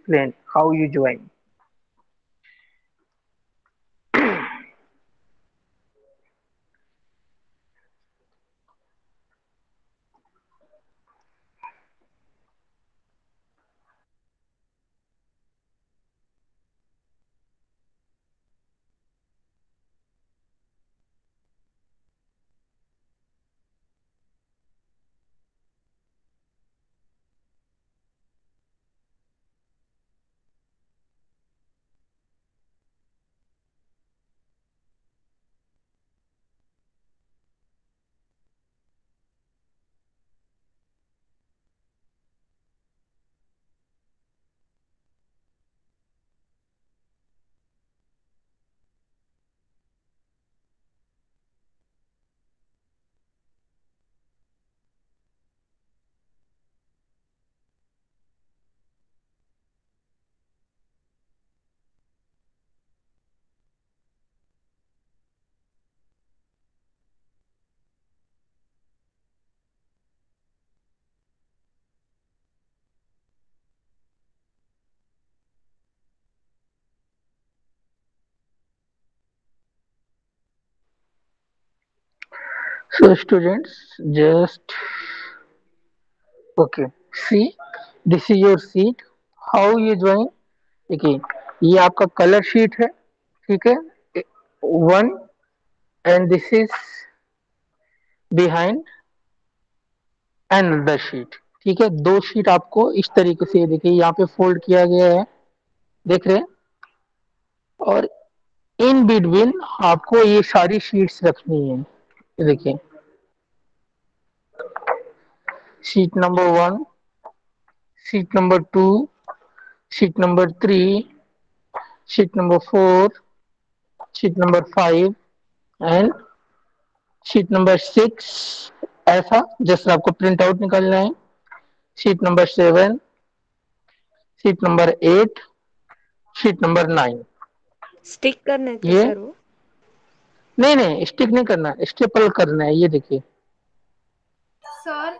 explain how you join. So students, just okay. See, this is your seat. How you join? देखिए, ये आपका colour sheet है, ठीक है, one, and this is behind and the sheet, ठीक है। दो शीट आपको इस तरीके से, ये देखिए यहाँ पे फोल्ड किया गया है, देख रहे हैं। और इन बिटवीन आपको ये सारी शीट्स रखनी है, ये देखिए, sheet number one, sheet number two, sheet number three, sheet number four, sheet number five and sheet number six. ऐसा जैसे आपको प्रिंट आउट निकालना है। Sheet number seven, sheet number eight, sheet number nine. Stick करने थे ये sir वो? नहीं नहीं, स्टिक नहीं करना, स्टेपल करना है, ये देखिए। सर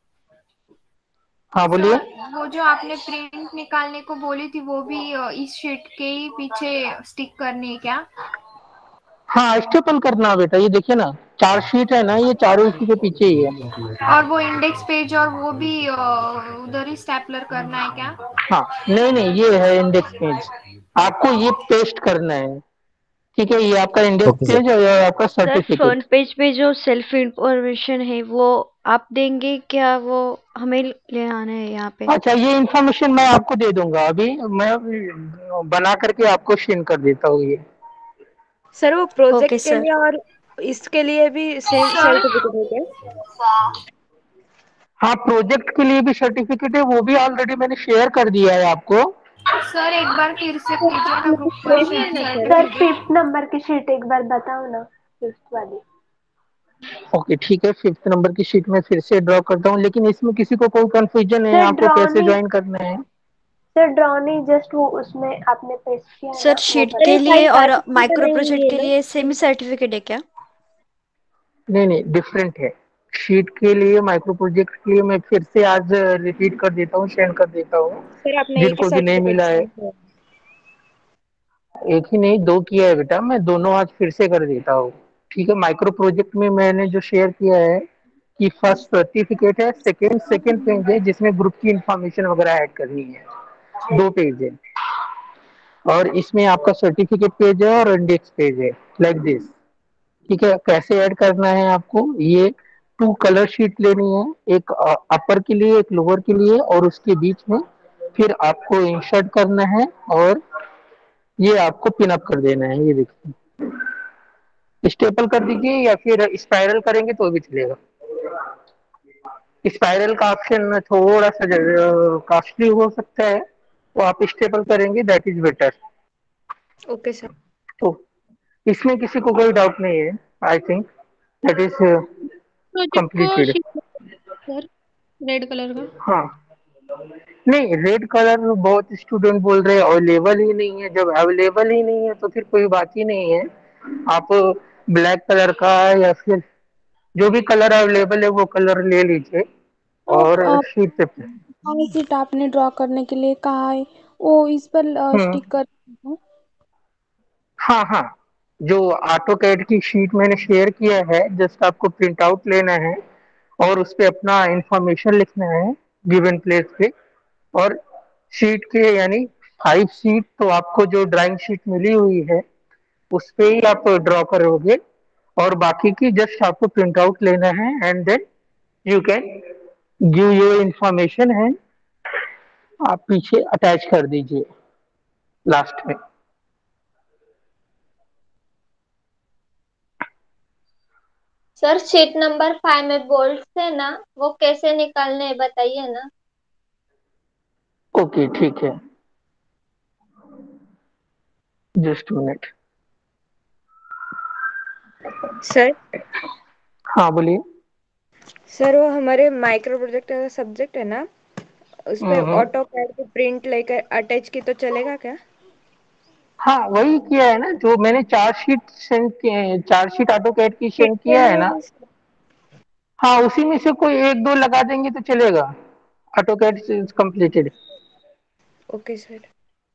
हाँ बोलिए। सर वो जो आपने प्रिंट निकालने को बोली थी वो भी इस शीट के ही पीछे स्टिक करनी है क्या? हाँ स्टेपल करना बेटा, ये देखिए ना, चार शीट है ना, ये चारों इसी के पीछे ही है। और वो इंडेक्स पेज और वो भी उधर ही स्टेपलर करना है क्या? हाँ नहीं नहीं, ये है इंडेक्स पेज, आपको ये पेस्ट करना है, ठीक है। ये आपका इंडेक्स ओके सर। पेज और ये आपका सर सर्टिफिकेट। फ्रंट पेज पे जो सेल्फ इंफॉर्मेशन है वो आप देंगे क्या? वो हमें ले आना है यहाँ पे? अच्छा, ये इन्फॉर्मेशन मैं आपको दे दूंगा, अभी मैं बना करके आपको शेयर कर देता हूँ ये। सर वो ओके प्रोजेक्ट के सर। लिए और इसके लिए भी सेम सर सर्टिफिकेट है क्या? हाँ प्रोजेक्ट के लिए भी सर्टिफिकेट है, वो भी ऑलरेडी मैंने शेयर कर दिया है आपको। सर एक बार फिर से कीजिए ना ग्रुप पर सेम ही है शेयर ना sir? Sir certificate. 5th number की शीट एक बार बताओ ना, 5th वाली। ओके ठीक है, फिफ्थ नंबर की शीट में फिर से ड्रॉ करता हूँ, लेकिन इसमें किसी को कोई कंफ्यूजन है सर आपको ड्रॉ कैसे नहीं, ज्वाइन करना है? सर ड्रॉ नहीं, जस्ट वो उसमें आपने पेस्ट किया है सर ना वो शीट के बताओ। लिए और माइक्रो प्रोजेक्ट के लिए सेम सर्टिफिकेट है क्या? नहीं नहीं, डिफरेंट है। शीट के लिए, माइक्रो प्रोजेक्ट के लिए मैं फिर से आज रिपीट कर देता हूँ, शेयर कर देता हूँ, सर आपने एक ही जिनको भी नहीं सर्टिफिकेट मिला है। सेंड किया? एक ही नहीं, दो किया है बेटा, मैं दोनों आज फिर से कर देता हूँ, ठीक है। माइक्रो प्रोजेक्ट में मैंने जो शेयर किया है कि फर्स्ट सर्टिफिकेट है, सेकंड सेकंड पेज है जिसमें ग्रुप की इंफॉर्मेशन वगैरह ऐड करनी है, दो पेज है। और इसमें आपका सर्टिफिकेट पेज है और इंडेक्स पेज है, लाइक दिस, ठीक है। कैसे ऐड करना है आपको, ये टू कलर शीट लेनी है, एक अपर के लिए, एक लोअर के लिए, और उसके बीच में फिर आपको इंसर्ट करना है, और ये आपको पिन अप कर देना है, ये देखिए। स्टेपल कर दीजिए या फिर स्पाइरल करेंगे तो भी चलेगा। स्पाइरल का ऑप्शन थोड़ा सा कॉस्टली हो सकता है, तो आप स्टेपल करेंगे that is better. Okay sir. तो इसमें किसी को कोई डाउट नहीं है, I think that is project को completed. Share sir, red colour का। हाँ नहीं, रेड कलर बहुत स्टूडेंट बोल रहे हैं अवेलेबल ही नहीं है, जब अवेलेबल ही नहीं है तो फिर कोई बात ही नहीं है। आप ब्लैक कलर का या फिर जो भी कलर अवेलेबल है वो कलर ले लीजिए तो और आप शीट पे। शीट आपने ड्रॉ करने के लिए कहा है, वो इस पर हम्म। स्टिक कर दूं? हाँ हाँ, जो ऑटो कैड की शीट मैंने शेयर किया है, जस्ट आपको प्रिंट आउट लेना है और उस पे अपना इंफॉर्मेशन लिखना है गिवन प्लेस पे। और शीट के यानी 5 शीट तो आपको जो ड्राइंग शीट मिली हुई है उस पे ही आप ड्रॉ करोगे, और बाकी की जस्ट आपको प्रिंट आउट लेना है and then you can give your information है, आप पीछे अटैच कर दीजिए लास्ट में। सर शीट नंबर 5 में बोल्ट है ना, वो कैसे निकालने हैं बताइए ना। ओके ठीक है, जस्ट मिनट। सर हाँ बोलिए। सर वो हमारे माइक्रो प्रोजेक्ट का सब्जेक्ट है ना, उस पे हम्म। ऑटो कैड की प्रिंट लेकर अटैच की तो चलेगा क्या? हाँ वही किया है ना, जो मैंने 4 शीट सेंड किए, 4 शीट ऑटो कैड की शीट सेंड के किया है लिए ना। भी हाँ उसी में से कोई एक दो लगा देंगे तो चलेगा, AutoCAD is completed. Okay sir.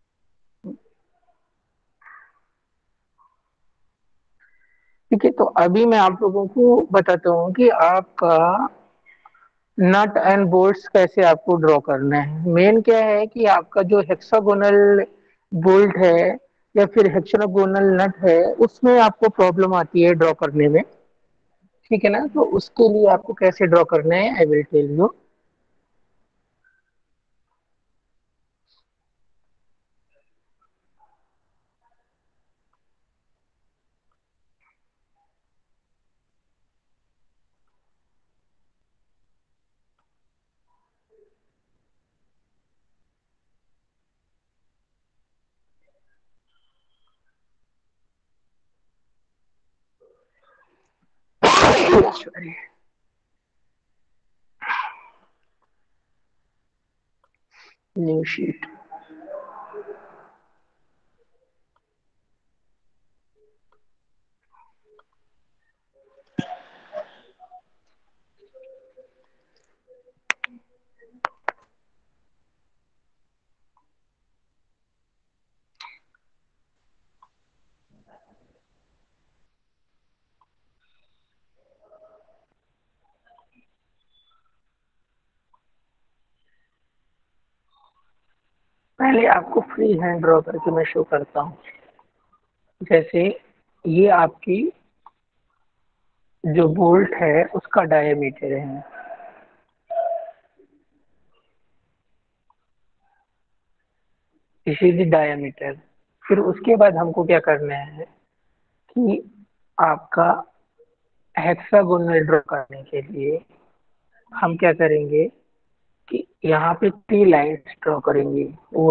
ठीक है, तो अभी मैं आप लोगों को बताता हूँ कि आपका नट एंड बोल्ट्स कैसे आपको ड्रॉ करना है। मेन क्या है कि आपका जो हेक्सागोनल बोल्ट है या फिर हेक्सागोनल नट है उसमें आपको प्रॉब्लम आती है ड्रॉ करने में। ठीक है ना, तो उसके लिए आपको कैसे ड्रॉ करना है I will tell you. New sheet. पहले आपको फ्री हैंड ड्रॉ करके मैं शो करता हूँ। जैसे ये आपकी जो बोल्ट है उसका डायमीटर है, इसी डायमीटर। फिर उसके बाद हमको क्या करना है कि आपका हेक्सागोनल ड्रॉ करने के लिए हम क्या करेंगे कि यहाँ पे 3 लाइन्स ड्रॉ करेंगे,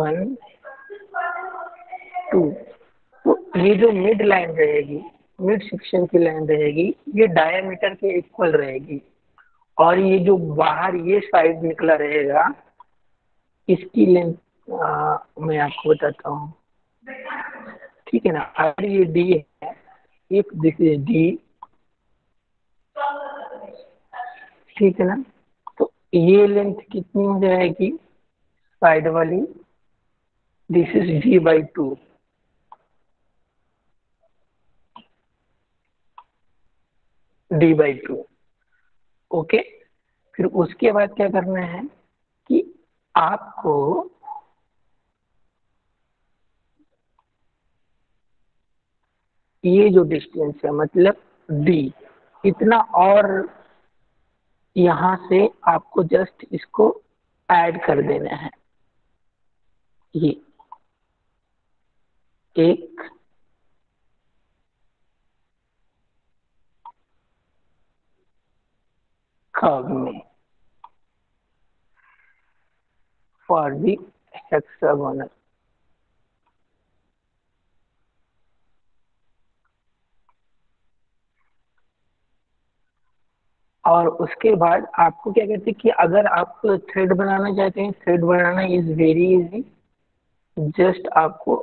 1 2। तो ये जो मिड लाइन रहेगी, मिड सेक्शन की लाइन रहेगी, ये डायमीटर के इक्वल रहेगी। और ये जो बाहर ये साइड निकला रहेगा इसकी लेंथ मैं आपको बताता हूँ। ठीक है ना, अगर ये डी है, इफ दिस इज डी, ठीक है ना, तो ये लेंथ कितनी हो जाएगी साइड वाली, this is D/2। D/2। Okay. फिर उसके बाद क्या करना है कि आपको ये जो डिस्टेंस है मतलब डी, इतना और यहाँ से आपको जस्ट इसको ऐड कर देना है। ये एक कर्व में फॉर दी हेक्सागोनल। और उसके बाद आपको क्या कहते हैं कि अगर आप थ्रेड बनाना चाहते हैं, थ्रेड बनाना इज वेरी इजी। जस्ट आपको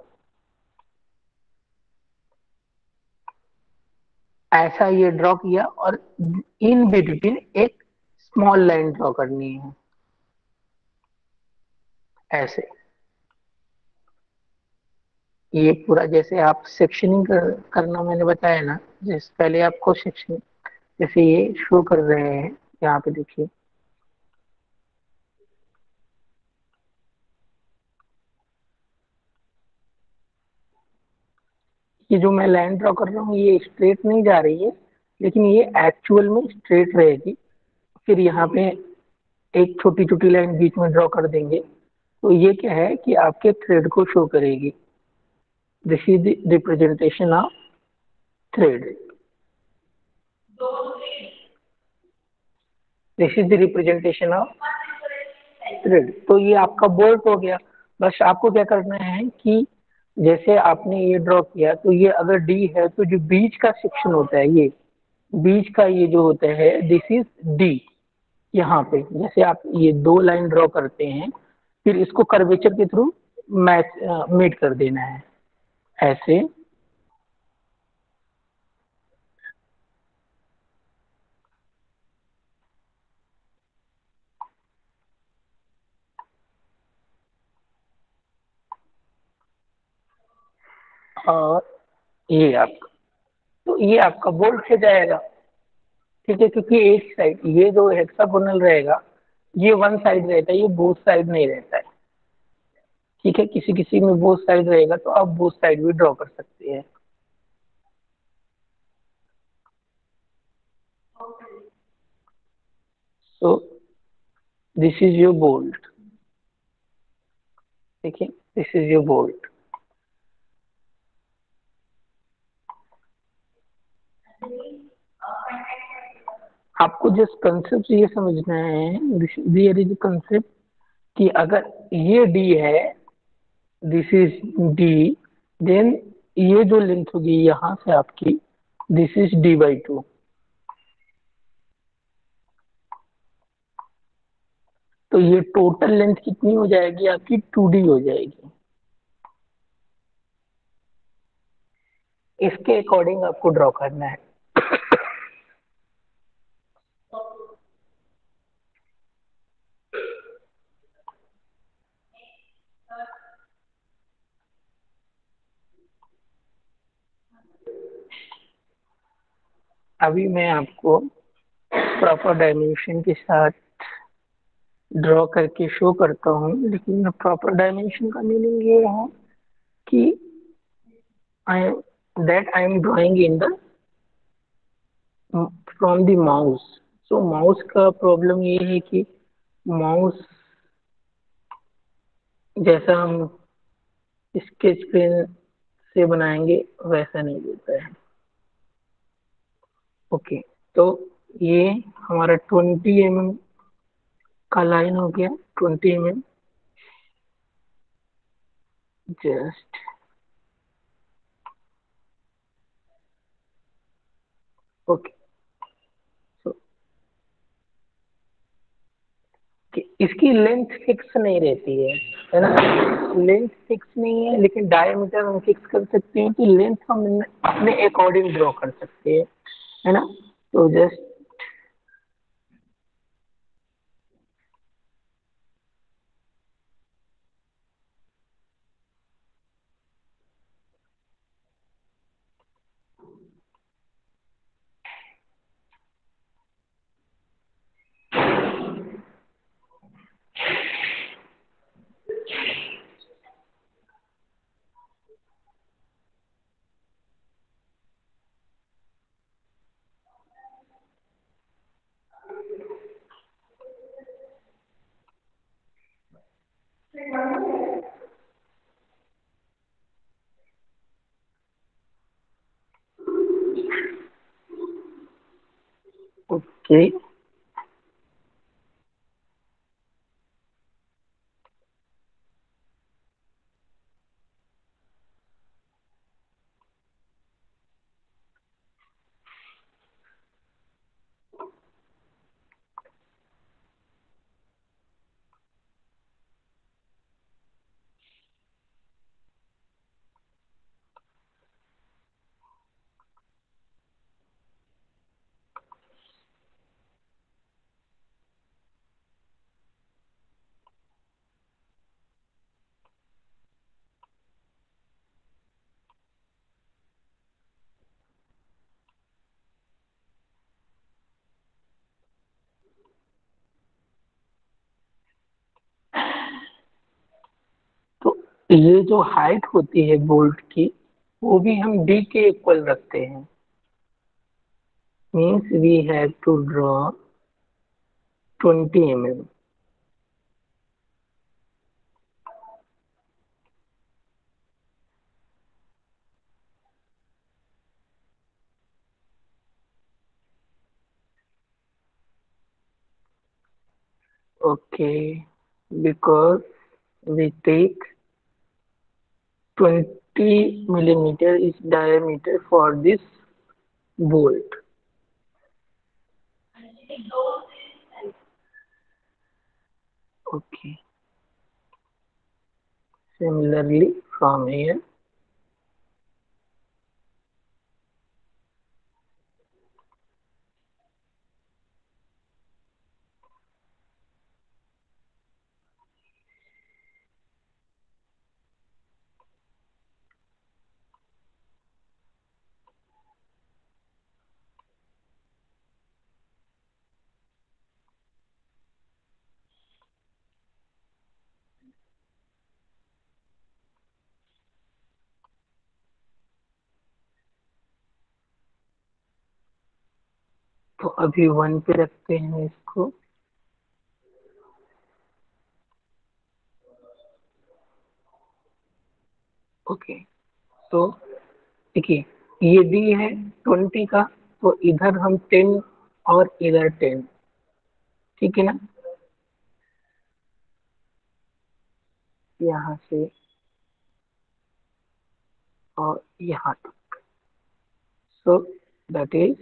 ऐसा ये ड्रॉ किया और इन बिटवीन एक स्मॉल लाइन ड्रॉ करनी है ऐसे। ये पूरा जैसे आप सेक्शनिंग करना मैंने बताया ना, जैसे पहले आपको सेक्शन जैसे ये शो कर रहे हैं, यहाँ पे देखिए ये जो मैं लाइन ड्रॉ कर रहा हूँ ये स्ट्रेट नहीं जा रही है, लेकिन ये एक्चुअल में स्ट्रेट रहेगी। फिर यहाँ पे एक छोटी छोटी लाइन बीच में ड्रॉ कर देंगे, तो ये क्या है कि आपके थ्रेड को शो करेगी। This is the representation of thread, this is the representation of thread. तो ये आपका बोल्ट हो गया। बस आपको क्या करना है कि जैसे आपने ये ड्रॉ किया, तो ये अगर डी है तो जो बीच का सेक्शन होता है, ये बीच का ये जो होता है दिस इज डी। यहाँ पे जैसे आप ये दो लाइन ड्रॉ करते हैं, फिर इसको कर्वेचर के थ्रू मैच मेट कर देना है ऐसे। और ये आपका, तो ये आपका बोल्ट हो जाएगा। ठीक है, क्योंकि एक साइड ये जो हेक्सागोनल रहेगा ये वन साइड रहता है, ये बोथ साइड नहीं रहता है। ठीक है, किसी किसी में बोथ साइड रहेगा तो आप बोथ साइड भी ड्रॉ कर सकते हैं। So this is your bolt. देखिए दिस इज योर बोल्ट। आपको जस्ट कंसेप्ट ये समझना है, दियर इज कंसेप्ट कि अगर ये डी है, दिस इज डी, देन ये जो लेंथ होगी यहां से आपकी, दिस इज D/2। तो ये टोटल लेंथ कितनी हो जाएगी आपकी, 2D हो जाएगी। इसके अकॉर्डिंग आपको ड्रॉ करना है। अभी मैं आपको प्रॉपर डायमेंशन के साथ ड्रॉ करके शो करता हूँ, लेकिन प्रॉपर डायमेंशन का मीनिंग ये है कि I that I am drawing in the from the mouse. So mouse का प्रॉब्लम ये है कि माउस जैसा हम स्केच पेन से बनाएंगे वैसा नहीं देता है। ओके, तो ये हमारा 20 mm का लाइन हो गया, 20 mm। Just okay. सो इसकी लेंथ फिक्स नहीं रहती है ना, लेंथ फिक्स नहीं है, लेकिन डायमीटर हम फिक्स कर सकते हैं कि लेंथ हम अपने अकॉर्डिंग ड्रॉ कर सकते हैं, है ना। तो जस्ट ओके। ये जो हाइट होती है बोल्ट की, वो भी हम डी के इक्वल रखते हैं। Means we have to draw 20 mm। Okay, because we take 20 millimeter is diameter for this bolt. Okay, similarly from here, तो अभी 1 पे रखते हैं इसको। ओके, तो देखिए ये डी है 20 का, तो इधर हम 10 और इधर 10, ठीक है ना। यहाँ से और यहाँ तक, so that is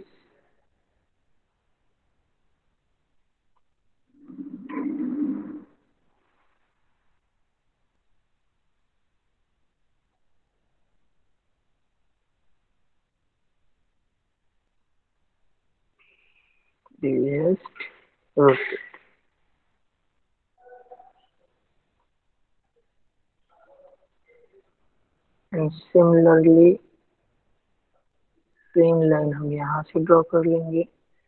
just rotate. And similarly same line हम यहाँ से ड्रॉ कर लेंगे।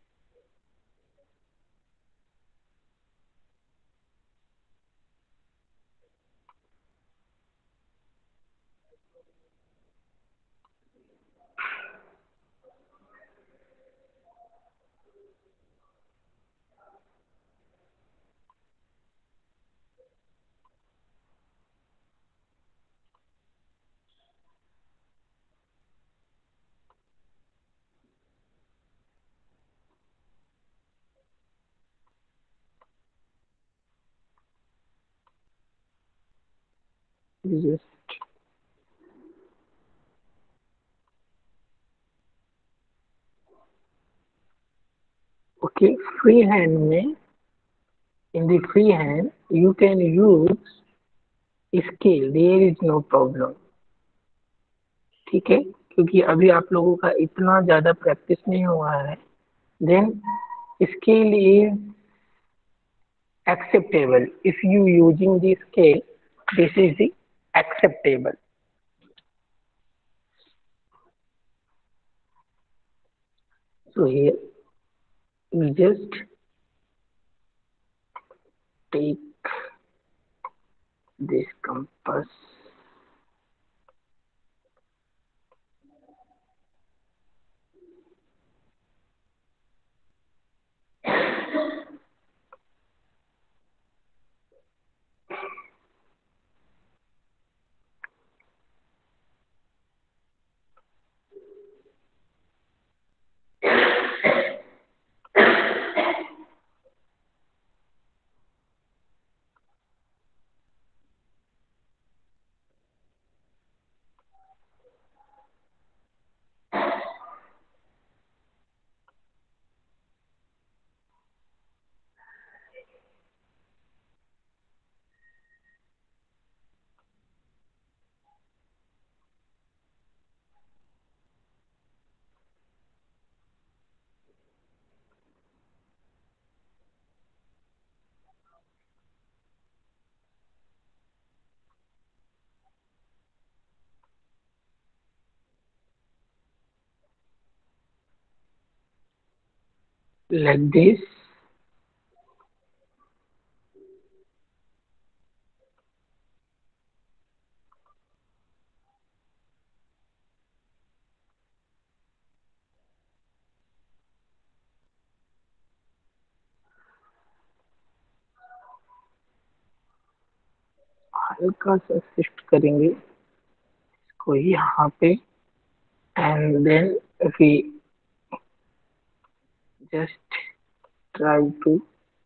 जस्ट ओके, फ्री हैंड में, in the free hand you can use scale, there is no problem, ठीक है। क्योंकि अभी आप लोगों का इतना ज्यादा प्रैक्टिस नहीं हुआ है, then scale is acceptable. If you using the scale, this is the acceptable. So here we just take this compass, like this. हल्का सा शिफ्ट करेंगे इसको यहाँ पे, and then we just try to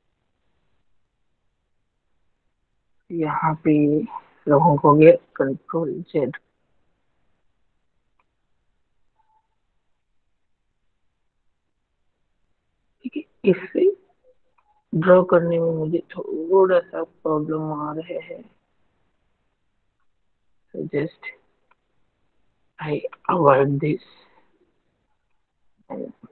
यहाँ पे लोगों को गया कंट्रोल जेड। ठीक है, इससे ड्रॉ करने में मुझे थोड़ा सा प्रॉब्लम आ रहे हैं, so just I avoid this and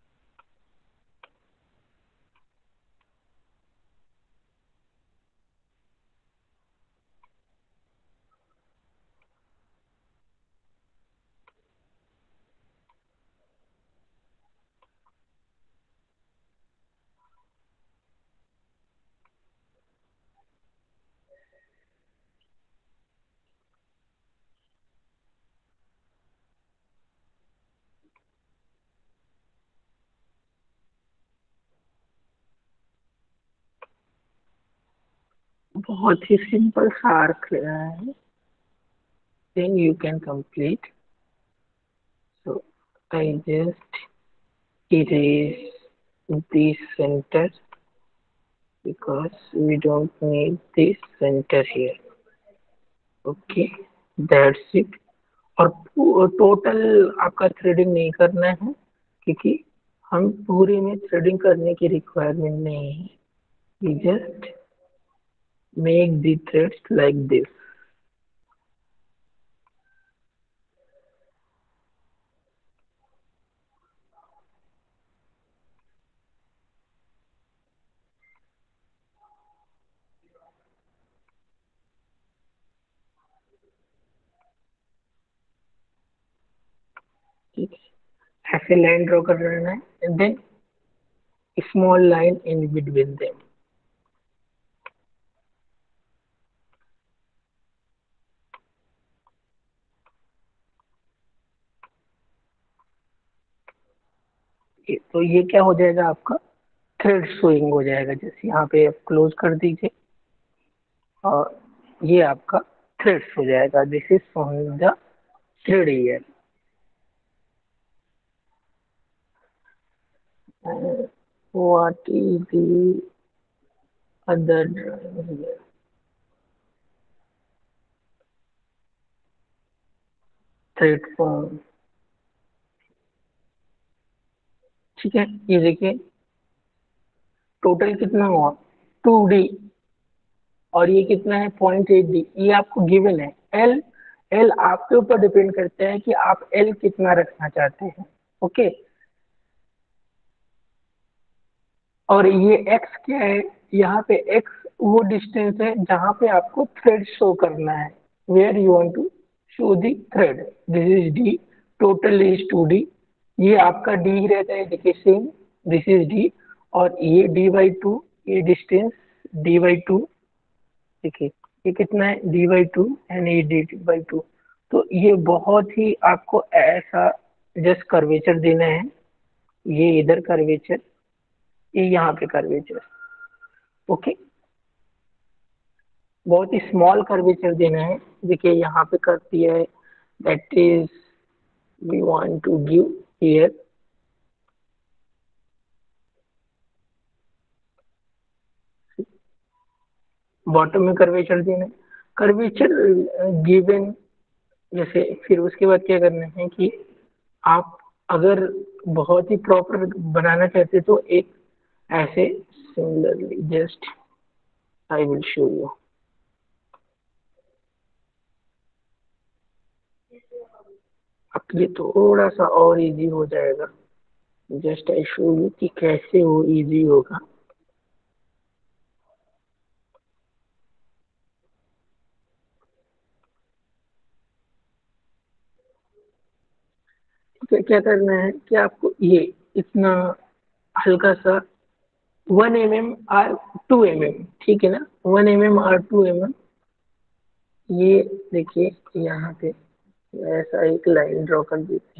बहुत ही सिंपल सा आर्क रहा है, then you can complete। So I just erase this center because we don't need this center here। Okay, that's it। और टोटल आपका थ्रेडिंग नहीं करना है, क्योंकि हम पूरे में थ्रेडिंग करने की रिक्वायरमेंट नहीं है। we just make the threads like this। ठीक है, ऐसे लाइन ड्रॉ कर लेना है, and then small line in between them. तो ये क्या हो जाएगा, आपका थ्रेड शोइंग हो जाएगा। जैसे यहाँ पे आप क्लोज कर दीजिए और ये आपका थ्रेड्स हो जाएगा। This is showing the thread here. What is the other drawing here? Thread form. ठीक है, ये देखिए टोटल कितना हुआ 2D, और ये कितना है 0.8D। ये आपको गिवन है। एल एल आपके ऊपर डिपेंड करता है कि आप एल कितना रखना चाहते हैं। ओके, और ये एक्स क्या है, यहाँ पे एक्स वो डिस्टेंस है जहां पे आपको थ्रेड शो करना है, where you want to show the thread. This is D, total is 2D। ये आपका डी ही रहता है, देखिए सेम, दिस इज डी, और ये D/2, ये डिस्टेंस D/2। देखिए ये कितना है D/2, एंड ये D/2। तो ये बहुत ही आपको ऐसा जस्ट कर्वेचर देना है, ये इधर कर्वेचर, ये यहाँ पे कर्वेचर। ओके, बहुत ही स्मॉल कर्वेचर देना है। देखिए यहाँ पे कर दिया है, that is we want to give here. Bottom में कर्वेचर देना है, कर्वेचर गिवन। जैसे फिर उसके बाद क्या करना है कि आप अगर बहुत ही प्रॉपर बनाना चाहते तो एक ऐसे similarly, just I will show you. अब ये थोड़ा सा और इजी हो जाएगा, जस्ट आई शो यू कि कैसे वो इजी होगा। तो क्या करना है कि आपको ये इतना हल्का सा 1 mm और 2 mm, ठीक है ना, 1 mm और 2 mm। ये देखिए यहाँ पे ऐसा एक लाइन ड्रॉ कर देते हैं।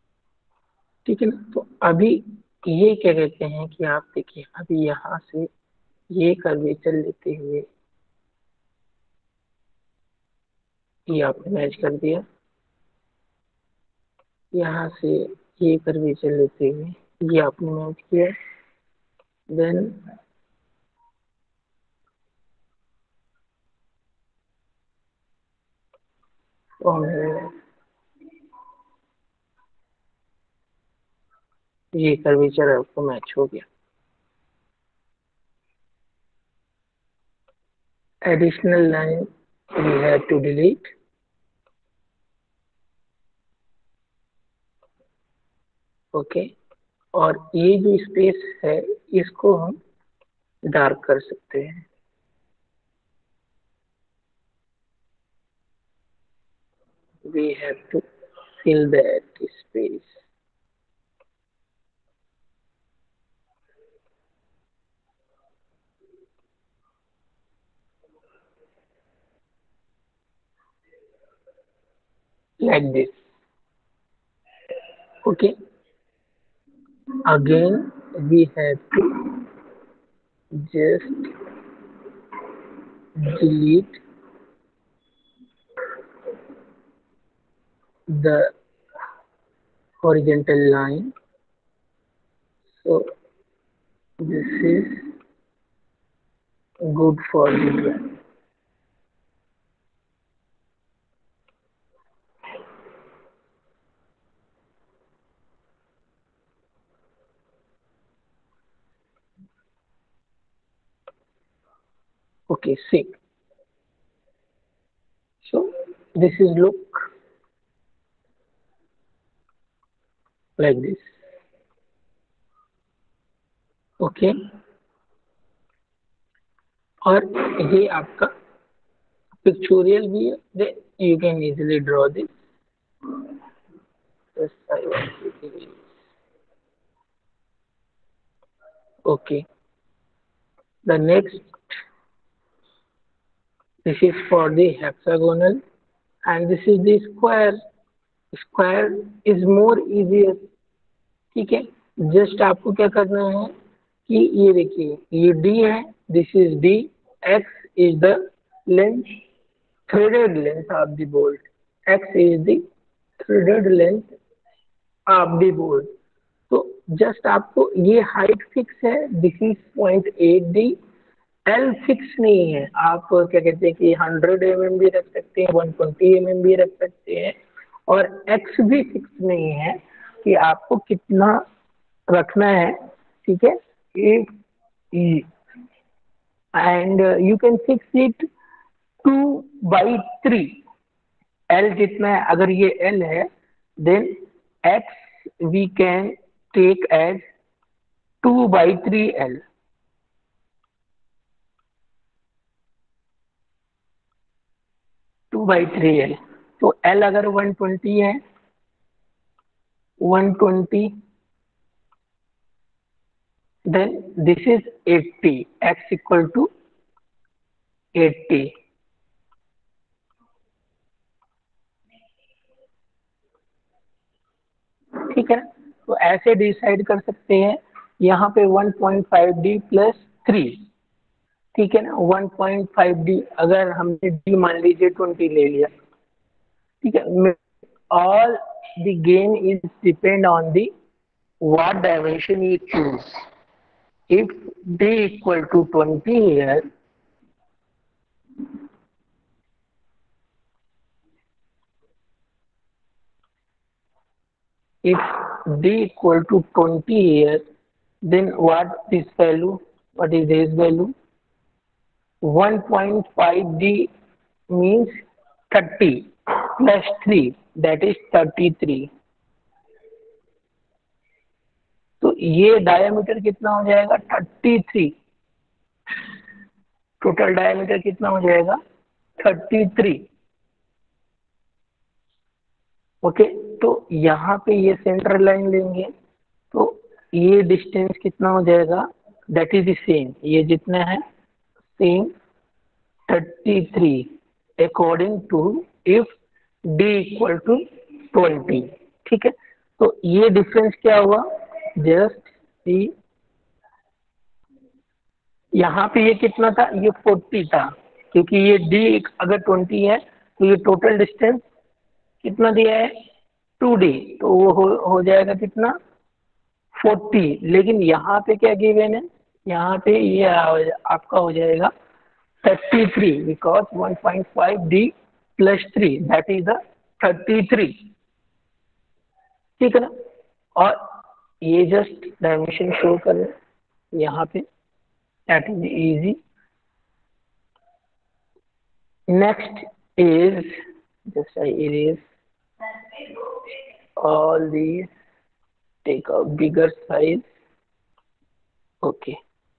ठीक है ना, तो अभी ये क्या कहते हैं कि आप देखिए अभी यहाँ से ये कर्वेचर लेते हुए ये आपने मैच कर दिया, यहाँ से ये कर्वेचर लेते हुए ये आपने मैच किया, देन ये कर्वेचर आपको मैच हो गया। Additional line we have to delete, okay और ये जो स्पेस है इसको हम डार्क कर सकते हैं। We have to fill that space. Like this, okay. Again we have to just delete the horizontal line, so this is good for the drawing. Okay, see, so this is look like this, okay. और ये आपका pictorial भी है, then you can easily draw this. Yes, I want to delete. Okay, the next, this is for the hexagonal and this is the square. Square is more easier, ठीक है। Just आपको क्या करना है कि ये देखिए ये d है, this is d, x is the length, threaded length of the bolt, x is the threaded length of the bolt. तो जस्ट आपको ये हाइट फिक्स है, this is 0.8d, L fix नहीं है, आप क्या कहते हैं कि 100 mm भी रख सकते हैं, 120 mm भी रख सकते हैं, और एक्स भी फिक्स नहीं है कि आपको कितना रखना है, ठीक है। And you can fix it 2/3, L जितना है, अगर ये एल है then X we can take as 2/3 L, L। तो L अगर 120 है, 120, then this is 80, x equal to 80, ठीक है ना। तो ऐसे डिसाइड कर सकते हैं, यहाँ पे 1.5d प्लस 3, ठीक है ना, 1.5d, अगर हमने d मान लीजिए 20 ले लिया, ठीक है। all the gain is depend on the what dimension you choose. If d equal to 20 here, if d equal to 20 here, then what this value, what is this value? 1.5d means 30 plus 3, that is 33। तो ये diameter कितना हो जाएगा 33, total diameter कितना हो जाएगा 33, okay. तो यहाँ पे ये सेंटर लाइन लेंगे तो ये डिस्टेंस कितना हो जाएगा, दैट इज द सेम, ये जितना है same 33 according to if d equal to 20, ठीक है। तो ये डिफरेंस क्या हुआ, जस्ट सी यहाँ पे ये कितना था, ये 40 था, क्योंकि ये डी अगर 20 है तो ये टोटल डिस्टेंस कितना दिया है 2D, तो वो हो जाएगा कितना 40। लेकिन यहाँ पे क्या गिवन है, यहाँ पे ये आपका हो जाएगा 33, because 1.5D + 3 that is the 33, ठीक है ना। और ये जस्ट डायमेंशन शो कर रहे हैं यहाँ पे, that is easy. Next is just I erase all these, take a bigger size, okay।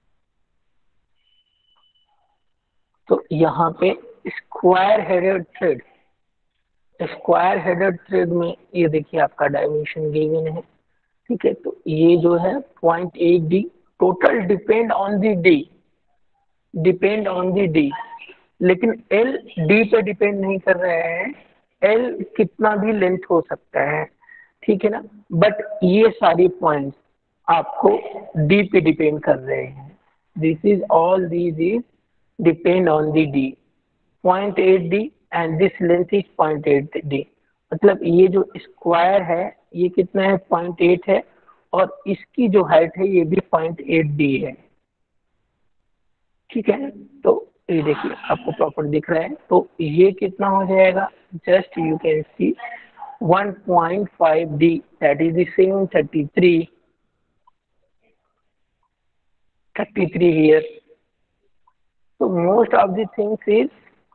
तो यहाँ पे square headed thread, square headed thread में ये देखिए आपका डायमेंशन गिवन है, ठीक है। तो ये जो है 0.8D, total depend on the D, depend on the D, लेकिन एल डी पे डिपेंड नहीं कर रहे हैं, एल कितना भी लेंथ हो सकता है, ठीक है ना। बट ये सारी पॉइंट्स आपको डी पे डिपेंड कर रहे हैं, this is all these is depend on the D, 0.8D and this length is 0.8D। मतलब ये जो स्क्वायर है ये कितना है 0.8 है, और इसकी जो हाइट है ये भी 0.8D है, ठीक है। तो ये देखिए आपको प्रॉपर दिख रहा है, तो ये कितना हो जाएगा, just you can see 1.5D, that is the same 33 here। So most of the things is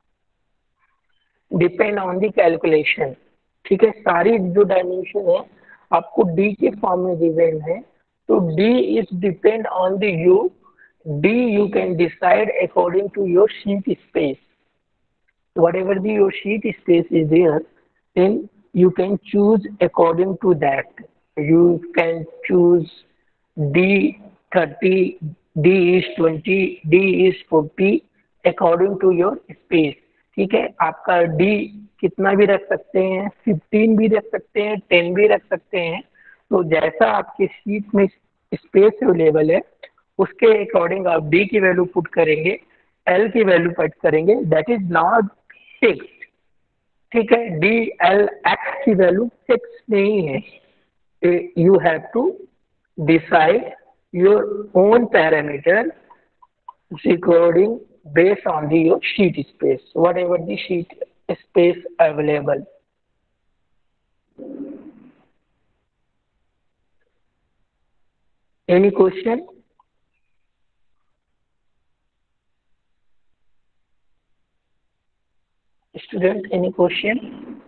depend on the calculation, ठीक है। सारी जो डायमेंशन है आपको D के फॉर्म में गिवन है, तो D is depend on the U, D you can decide according to your sheet space, whatever the your sheet space is there, then you can choose according to that, you can choose D 30, D is 20, D is 40 according to your space, ठीक है। आपका D कितना भी रख सकते हैं, 15 भी रख सकते हैं, 10 भी रख सकते हैं, तो जैसा आपके शीट में स्पेस अवेलेबल है उसके अकॉर्डिंग आप D की वैल्यू पुट करेंगे, L की वैल्यू पुट करेंगे, दैट इज नॉट फिक्स्ड, ठीक है। D L X की वैल्यू फिक्स नहीं है, you have to decide your own parameter according based on the your sheet space, whatever the sheet space available। Any question? Student, any question?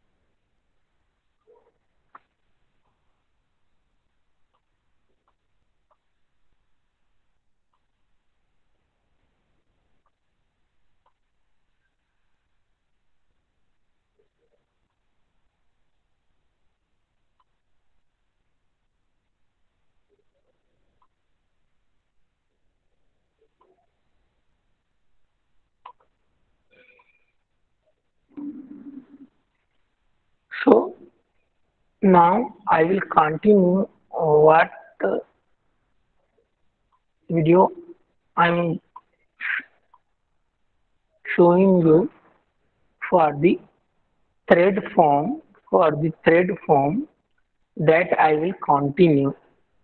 So now I will continue what video I'm showing you for the thread form, that I will continue।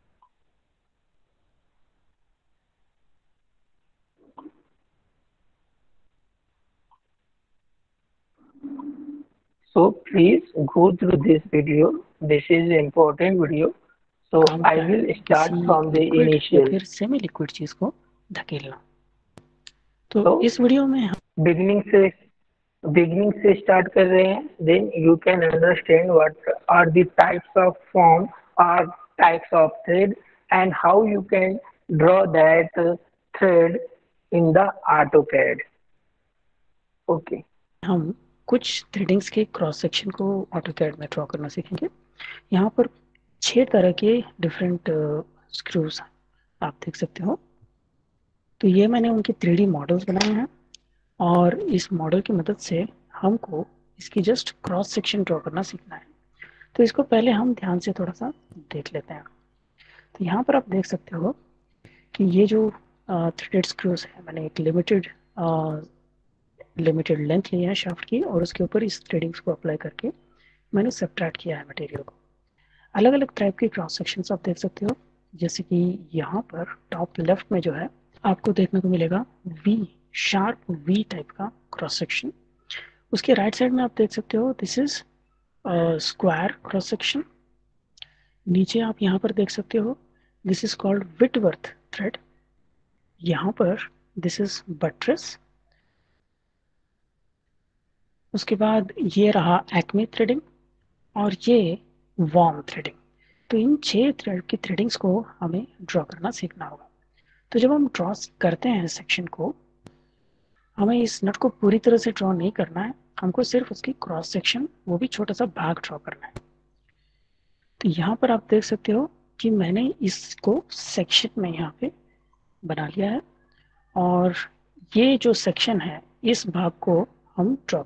So please go through this video, this is important video। So I will start from the initial, फिर semi liquid चीज को धकेलना। तो इस video में हम beginning से start कर रहे हैं, then you can understand what are the types of form और types of thread and how you can draw that thread in the AutoCAD, okay. हम कुछ थ्रेडिंग्स के क्रॉस सेक्शन को AutoCAD में ड्रॉ करना सीखेंगे। यहाँ पर 6 तरह के डिफरेंट स्क्रूज आप देख सकते हो। तो ये मैंने उनके 3D मॉडल्स बनाए हैं, और इस मॉडल की मदद से हमको इसकी जस्ट क्रॉस सेक्शन ड्रॉ करना सीखना है। तो इसको पहले हम ध्यान से थोड़ा सा देख लेते हैं। तो यहाँ पर आप देख सकते हो कि ये जो थ्रेडेड स्क्रूज है, मैंने एक लिमिटेड लेंथ ली है शाफ्ट की और उसके ऊपर इस थ्रेडिंग्स को अप्लाई करके मैंने सब्ट्रैक्ट किया है मटेरियल को। अलग अलग टाइप के क्रॉस सेक्शंस आप देख सकते हो, जैसे कि यहाँ पर टॉप लेफ्ट में जो है आपको देखने को मिलेगा शार्प वी टाइप का क्रॉस सेक्शन। उसके राइट साइड में आप देख सकते हो this is square cross section. नीचे आप यहाँ पर देख सकते हो this is called Whitworth thread. यहाँ पर दिस इज बट्रेस। उसके बाद ये रहा एक्मे थ्रेडिंग और ये वॉर्म थ्रेडिंग। तो इन 6 थ्रेड की थ्रेडिंग्स को हमें ड्रॉ करना सीखना होगा। तो जब हम ड्रॉ करते हैं सेक्शन को, हमें इस नट को पूरी तरह से ड्रॉ नहीं करना है, हमको सिर्फ उसकी क्रॉस सेक्शन, वो भी छोटा सा भाग ड्रॉ करना है। तो यहाँ पर आप देख सकते हो कि मैंने इसको सेक्शन में यहाँ पे बना लिया है और ये जो सेक्शन है इस भाग को हम ड्रॉ।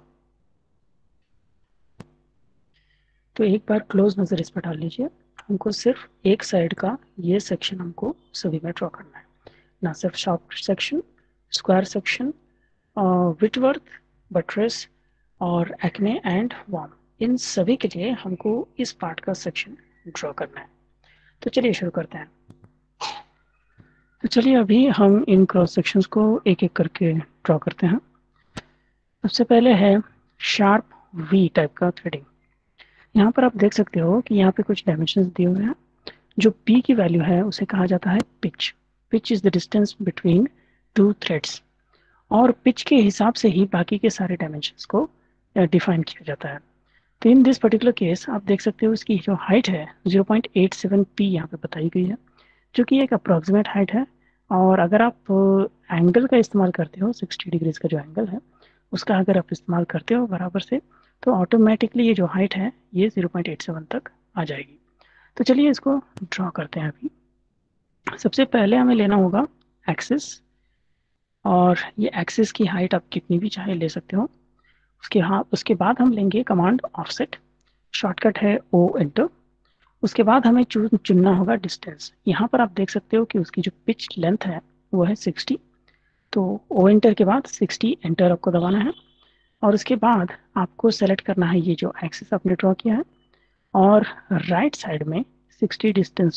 तो एक बार क्लोज नजर इस पर डाल लीजिए। हमको सिर्फ एक साइड का ये सेक्शन हमको सभी में ड्रॉ करना है, ना सिर्फ sharp section, square section, Whitworth, buttress और एक्मे एंड वॉर्म, इन सभी के लिए हमको इस पार्ट का सेक्शन ड्रॉ करना है। तो चलिए शुरू करते हैं। तो चलिए अभी हम इन क्रॉस सेक्शंस को एक एक करके ड्रॉ करते हैं। सबसे पहले है शार्प वी टाइप का थ्रेडिंग। यहाँ पर आप देख सकते हो कि यहाँ पे कुछ डायमेंशंस दिए हुए हैं। जो पी की वैल्यू है उसे कहा जाता है pitch. Pitch is the distance between 2 threads और पिच के हिसाब से ही बाकी के सारे डायमेंशंस को डिफाइन किया जाता है। तो इन दिस पर्टिकुलर केस आप देख सकते हो इसकी जो हाइट है 0.87 पी यहाँ पे बताई गई है, जो कि एक अप्रॉक्सीमेट हाइट है। और अगर आप एंगल का इस्तेमाल करते हो 60 डिग्रीज का जो एंगल है उसका अगर आप इस्तेमाल करते हो बराबर से, तो ऑटोमेटिकली ये जो हाइट है ये 0.87 तक आ जाएगी। तो चलिए इसको ड्रॉ करते हैं। अभी सबसे पहले हमें लेना होगा एक्सिस, और ये एक्सिस की हाइट आप कितनी भी चाहे ले सकते हो। उसके बाद हम लेंगे कमांड ऑफसेट, शॉर्टकट है ओ एंटर। उसके बाद हमें चुनना होगा डिस्टेंस। यहाँ पर आप देख सकते हो कि उसकी जो पिच लेंथ है वो है 60। तो ओ एंटर के बाद 60 एंटर आपको दबाना है और उसके बाद आपको सेलेक्ट करना है ये जो एक्सिस आपने ड्रॉ किया है और राइट साइड में 60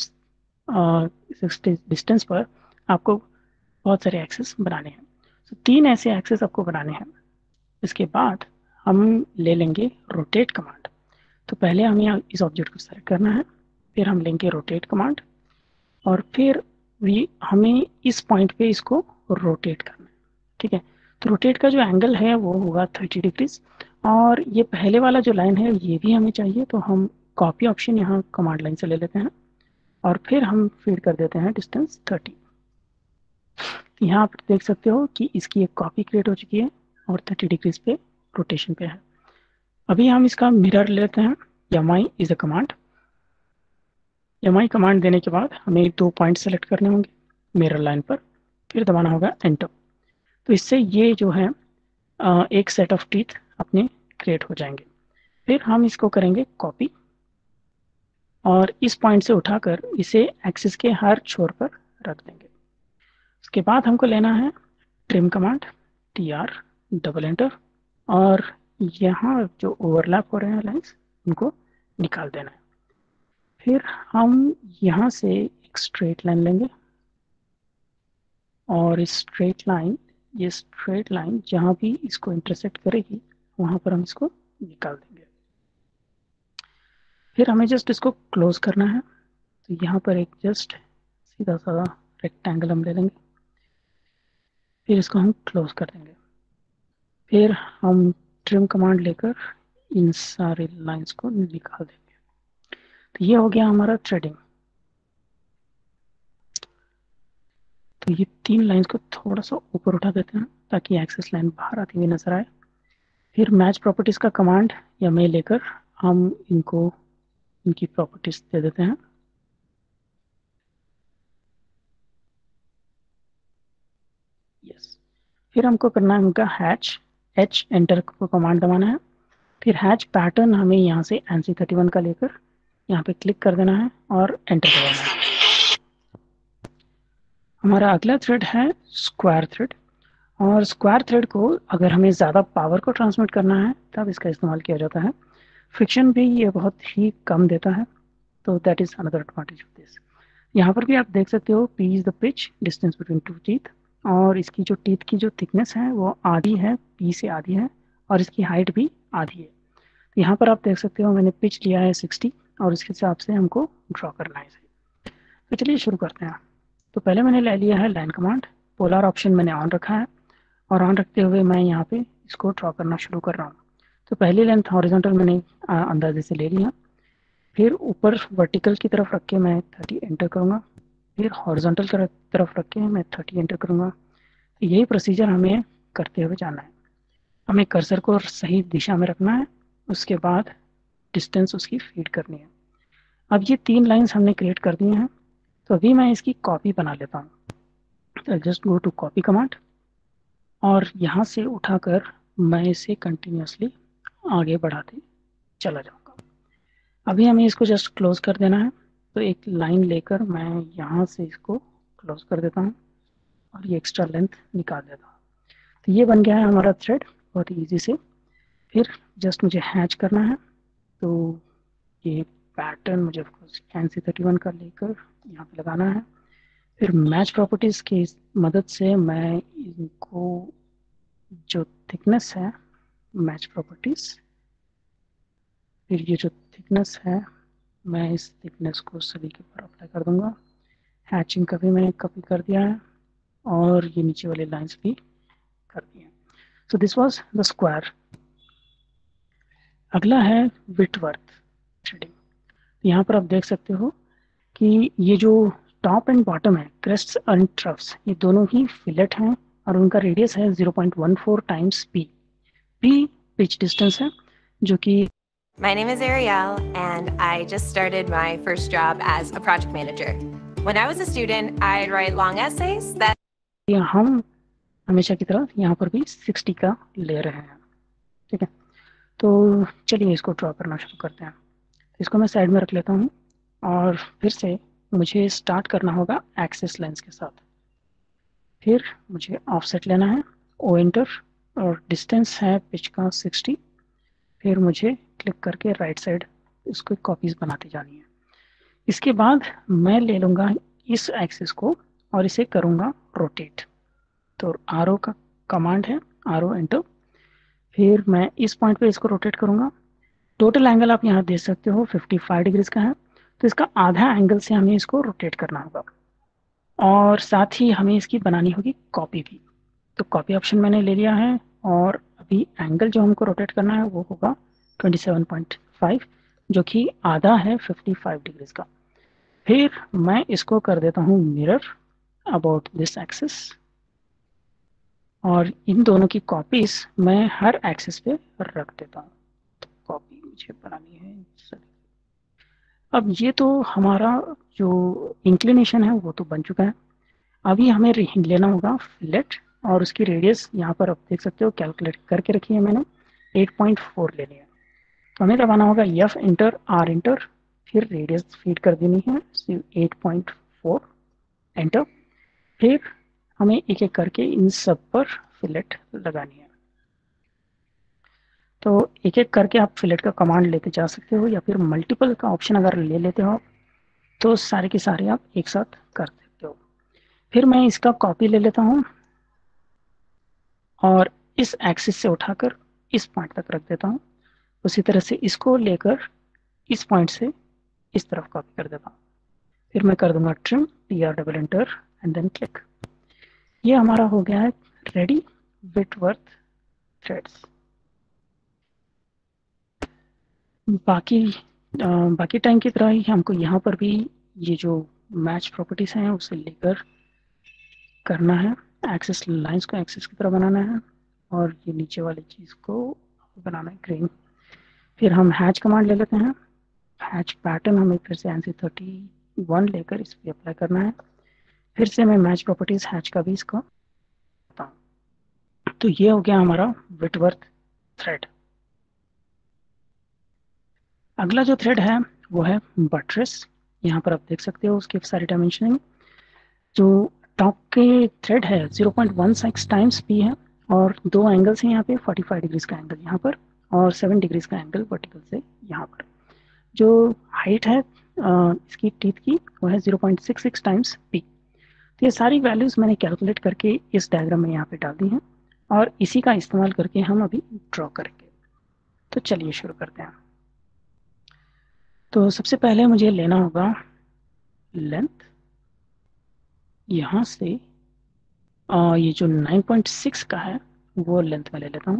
डिस्टेंस पर आपको बहुत सारे एक्सेस बनाने हैं। तो 3 ऐसे एक्सेस आपको बनाने हैं। इसके बाद हम ले लेंगे रोटेट कमांड। तो पहले हमें इस ऑब्जेक्ट को सेलेक्ट करना है, फिर हम लेंगे रोटेट कमांड और फिर भी हमें इस पॉइंट पे इसको रोटेट करना है। ठीक है, तो रोटेट का जो एंगल है वो होगा 30 डिग्रीज और ये पहले वाला जो लाइन है ये भी हमें चाहिए। तो हम कॉपी ऑप्शन यहाँ कमांड लाइन से ले लेते हैं और फिर हम फीड कर देते हैं डिस्टेंस 30। यहाँ आप देख सकते हो कि इसकी एक कॉपी क्रिएट हो चुकी है और 30 डिग्रीज पे रोटेशन पे है। अभी हम इसका मिरर लेते हैं। MI is a command. MI command देने के बाद हमें 2 पॉइंट सेलेक्ट करने होंगे मिरर लाइन पर, फिर दबाना होगा एंटर। तो इससे ये जो है एक सेट ऑफ टीथ अपने क्रिएट हो जाएंगे। फिर हम इसको करेंगे कॉपी और इस पॉइंट से उठाकर इसे एक्सिस के हर छोर पर रख देंगे। उसके बाद हमको लेना है trim command, TR double enter, और यहाँ जो ओवरलैप हो रहे हैं लाइन्स उनको निकाल देना है। फिर हम यहाँ से एक स्ट्रेट लाइन लेंगे और इस स्ट्रेट लाइन जहाँ भी इसको इंटरसेक्ट करेगी वहाँ पर हम इसको निकाल देंगे। फिर हमें जस्ट इसको क्लोज करना है। तो यहाँ पर एक जस्ट सीधा सा रेक्टेंगल हम ले लेंगे, फिर इसको हम क्लोज कर देंगे। फिर हम ट्रिम कमांड लेकर इन सारे लाइंस को निकाल देंगे। तो ये हो गया हमारा थ्रेडिंग। तो ये 3 लाइंस को थोड़ा सा ऊपर उठा देते हैं ताकि एक्सेस लाइन बाहर आती हुई नजर आए। फिर मैच प्रॉपर्टीज का कमांड या मैं लेकर हम इनकी प्रॉपर्टीज दे देते हैं। यस, फिर हमको करना होगा H एंटर को कमांड दबाना है। फिर हैच पैटर्न हमें यहाँ से ANSI31 का लेकर यहाँ पे क्लिक कर देना है और एंटर दबाना है। हमारा अगला थ्रेड है स्क्वायर थ्रेड। और स्क्वायर थ्रेड को अगर हमें ज़्यादा पावर को ट्रांसमिट करना है तब इसका इस्तेमाल किया जाता है। फ्रिक्शन भी ये बहुत ही कम देता है, तो that is another advantage of this. यहाँ पर भी आप देख सकते हो P is the pitch distance between two teeth, और इसकी जो टीथ की जो थिकनेस है वो आधी है, पी से आधी है, और इसकी हाइट भी आधी है। तो यहाँ पर आप देख सकते हो मैंने पिच लिया है 60 और इसके हिसाब से हमको ड्रॉ करना है इसे। तो चलिए शुरू करते हैं। तो पहले मैंने ले लिया है लाइन कमांड, पोलर ऑप्शन मैंने ऑन रखा है, और ऑन रखते हुए मैं यहाँ पे इसको ड्रॉ करना शुरू कर रहा हूँ। तो पहली लेंथ हॉरिजॉन्टल मैंने अंदाजे से ले लिया, फिर ऊपर वर्टिकल की तरफ रख के मैं 30 एंटर करूँगा, फिर हॉरिजॉन्टल तरफ रख के मैं 30 एंटर करूँगा। तो यही प्रोसीजर हमें करते हुए जाना है। हमें कर्सर को सही दिशा में रखना है, उसके बाद डिस्टेंस उसकी फीड करनी है। अब ये 3 लाइंस हमने क्रिएट कर दी हैं, तो अभी मैं इसकी कॉपी बना लेता हूँ। तो just go to copy command, और यहाँ से उठाकर मैं इसे कंटिन्यूसली आगे बढ़ाते चला जाऊँगा। अभी हमें इसको जस्ट क्लोज कर देना है, तो एक लाइन लेकर मैं यहाँ से इसको क्लोज कर देता हूँ और ये एक्स्ट्रा लेंथ निकाल देता हूँ। तो ये बन गया है हमारा थ्रेड बहुत ईजी से। फिर जस्ट मुझे हैच करना है, तो ये पैटर्न मुझे फैंसी 31 का लेकर यहाँ पे लगाना है। फिर मैच प्रॉपर्टीज़ की मदद से मैं इनको जो थिकनेस है मैच प्रॉपर्टीज़, फिर ये जो थिकनेस है मैं इस थिकनेस को सभी के ऊपर अप्लाई कर दूंगा। हैचिंग का भी मैंने कॉपी कर दिया है, और ये नीचे वाले लाइंस भी कर दिए हैं। So this was the square. अगला है विटवर्थ थ्रेडिंग। यहाँ पर आप देख सकते हो कि ये जो टॉप एंड बॉटम है, क्रेस्ट्स एंड ट्रफ्स, ये दोनों ही फिलेट हैं, और उनका रेडियस है 0.14 times P. P pitch distance है, जो कि My name is Ariel, and I just started my first job as a project manager. When I was a student, I'd write long essays that हम हमेशा की तरह यहाँ पर भी 60 का ले रहे हैं। ठीक है, तो चलिए इसको ड्रॉ करना शुरू करते हैं। इसको मैं साइड में रख लेता हूँ, और फिर से मुझे स्टार्ट करना होगा एक्सिस लेंस के साथ। फिर मुझे ऑफसेट लेना है, ओ एंटर, और डिस्टेंस है पिच का 60। फिर मुझे क्लिक करके राइट साइड इसको कॉपीज बनाती जानी है। इसके बाद मैं ले लूँगा इस एक्सिस को और इसे करूँगा रोटेट। तो आर का कमांड है, आर एंटर। फिर मैं इस पॉइंट पे इसको रोटेट करूँगा। टोटल एंगल आप यहाँ देख सकते हो 55 डिग्रीज का है, तो इसका आधा एंगल से हमें इसको रोटेट करना होगा, और साथ ही हमें इसकी बनानी होगी कॉपी भी। तो कॉपी ऑप्शन मैंने ले लिया है, और अभी एंगल जो हमको रोटेट करना है वो होगा 27.5, जो कि आधा है 55 डिग्रीज का। फिर मैं इसको कर देता हूँ मिरर अबाउट दिस एक्सिस, और इन दोनों की कॉपीज मैं हर एक्सिस पे रख देता हूँ। तो कॉपी मुझे बनानी है। अब ये तो हमारा जो इंक्लिनेशन है वो तो बन चुका है। अभी हमें लेना होगा फिलेट, और उसकी रेडियस यहाँ पर आप देख सकते हो कैलकुलेट करके रखी है मैंने, 8.4 लेनी है। तो हमें दबाना होगा एफ एंटर, आर एंटर, फिर रेडियस फीड कर देनी है 8.4 एंटर। फिर हमें एक एक करके इन सब पर फिलेट लगानी है। तो एक एक करके आप फिलेट का कमांड लेते जा सकते हो, या फिर मल्टीपल का ऑप्शन अगर ले लेते हो तो सारे के सारे आप एक साथ कर सकते हो। फिर मैं इसका कॉपी ले लेता हूँ, और इस एक्सिस से उठाकर इस पॉइंट तक रख देता हूँ। उसी तरह से इसको लेकर इस पॉइंट से इस तरफ कॉपी कर देता हूँ। फिर मैं कर दूंगा trim, PR double enter, and then click. ये हमारा हो गया है रेडी विटवर्थ थ्रेड्स। बाकी टाइम की तरह ही हमको यहाँ पर भी ये जो मैच प्रॉपर्टीज हैं उसे लेकर करना है। एक्सिस लाइंस को एक्सिस की तरह बनाना है, और ये नीचे वाली चीज़ को बनाना है ग्रीन। फिर हम हैच कमांड ले लेते हैं। हैच पैटर्न हमें फिर से ANSI 31 लेकर इस पर अप्लाई करना है। फिर से मैं मैच प्रॉपर्टीज हैच का भी इसको बताऊँ। तो ये हो गया हमारा विटवर्थ थ्रेड। अगला जो थ्रेड है वो है बटरेस। यहाँ पर आप देख सकते हो उसकी सारी डायमेंशनिंग। जो टॉप के थ्रेड है 0.16 टाइम्स पी है, और दो एंगल्स हैं यहाँ पे, 45 डिग्रीज का एंगल यहाँ पर और 7 डिग्रीज का एंगल वर्टिकल से यहाँ पर। जो हाइट है इसकी टीथ की वो है 0.66 टाइम्स पी। तो ये सारी वैल्यूज मैंने कैलकुलेट करके इस डायग्राम में यहाँ पे डाल दी हैं और इसी का इस्तेमाल करके हम अभी ड्रॉ करेंगे। तो चलिए शुरू करते हैं। तो सबसे पहले मुझे लेना होगा लेंथ, यहाँ से ये जो 9.6 का है वो लेंथ में ले लेता हूँ,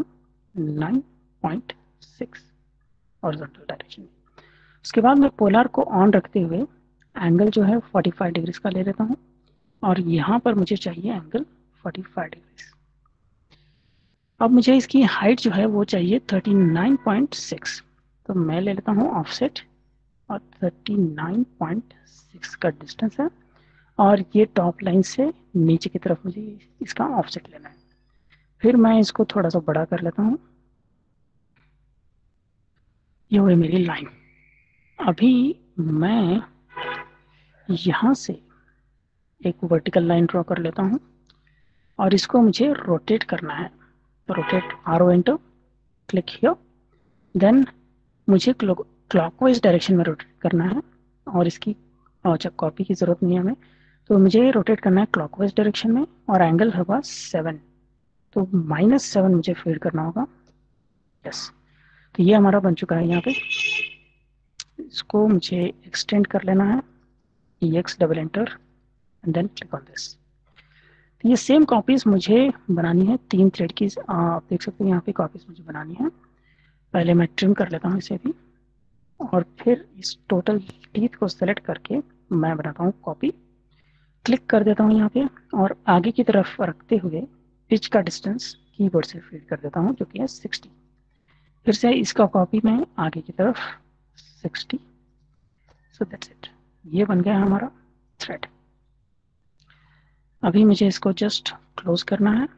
9.6 हॉरिजॉन्टल डायरेक्शन में। उसके बाद मैं पोलर को ऑन रखते हुए एंगल जो है 45 डिग्रीज का ले लेता हूँ और यहाँ पर मुझे चाहिए एंगल 45 डिग्रीज। अब मुझे इसकी हाइट जो है वो चाहिए 39.6, तो मैं ले लेता हूँ ऑफसेट और 39.6 का डिस्टेंस है और ये टॉप लाइन से नीचे की तरफ मुझे इसका ऑफसेट लेना है। फिर मैं इसको थोड़ा सा बड़ा कर लेता हूँ, ये हुई मेरी लाइन। अभी मैं यहाँ से एक वर्टिकल लाइन ड्रॉ कर लेता हूँ और इसको मुझे रोटेट करना है। Rotate RO enter, click here, then मुझे क्लॉकवाइज डायरेक्शन में रोटेट करना है और इसकी अच्छा कॉपी की ज़रूरत नहीं है हमें, तो मुझे रोटेट करना है क्लॉकवाइज डायरेक्शन में और एंगल होगा 7, तो -7 मुझे फीड करना होगा। यस, तो ये हमारा बन चुका है। यहाँ पे इसको मुझे एक्सटेंड कर लेना है, EX double enter and then click on this. तो ये सेम कॉपीज मुझे बनानी है 3 थ्रेड की, आप देख सकते हैं यहाँ पे कॉपीज मुझे बनानी है। पहले मैं ट्रिम कर लेता हूँ इसे भी और फिर इस टोटल टीथ को सेलेक्ट करके मैं बनाता हूँ कॉपी, क्लिक कर देता हूँ यहाँ पे और आगे की तरफ रखते हुए पिच का डिस्टेंस कीबोर्ड से फीड कर देता हूँ जो कि है 60। फिर से इसका कॉपी मैं आगे की तरफ 60। सो दैट्स इट, ये बन गया हमारा थ्रेड। अभी मुझे इसको जस्ट क्लोज करना है,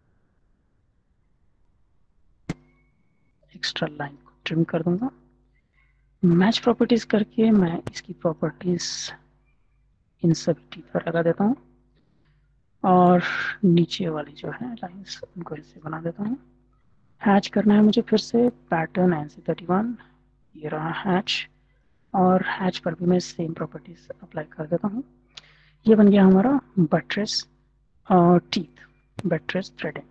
एक्स्ट्रा लाइन को ट्रिम कर दूंगा। मैच प्रॉपर्टीज करके मैं इसकी प्रॉपर्टीज इन सभी टीथ पर लगा देता हूँ और नीचे वाली जो है लाइंस उनको ऐसे बना देता हूँ। हैच करना है मुझे फिर से, पैटर्न NC31, ये रहा हैच और हैच पर भी मैं सेम प्रॉपर्टीज अप्लाई कर देता हूँ। ये बन गया हमारा बट्रेस टीथ, बट्रेस थ्रेडिंग।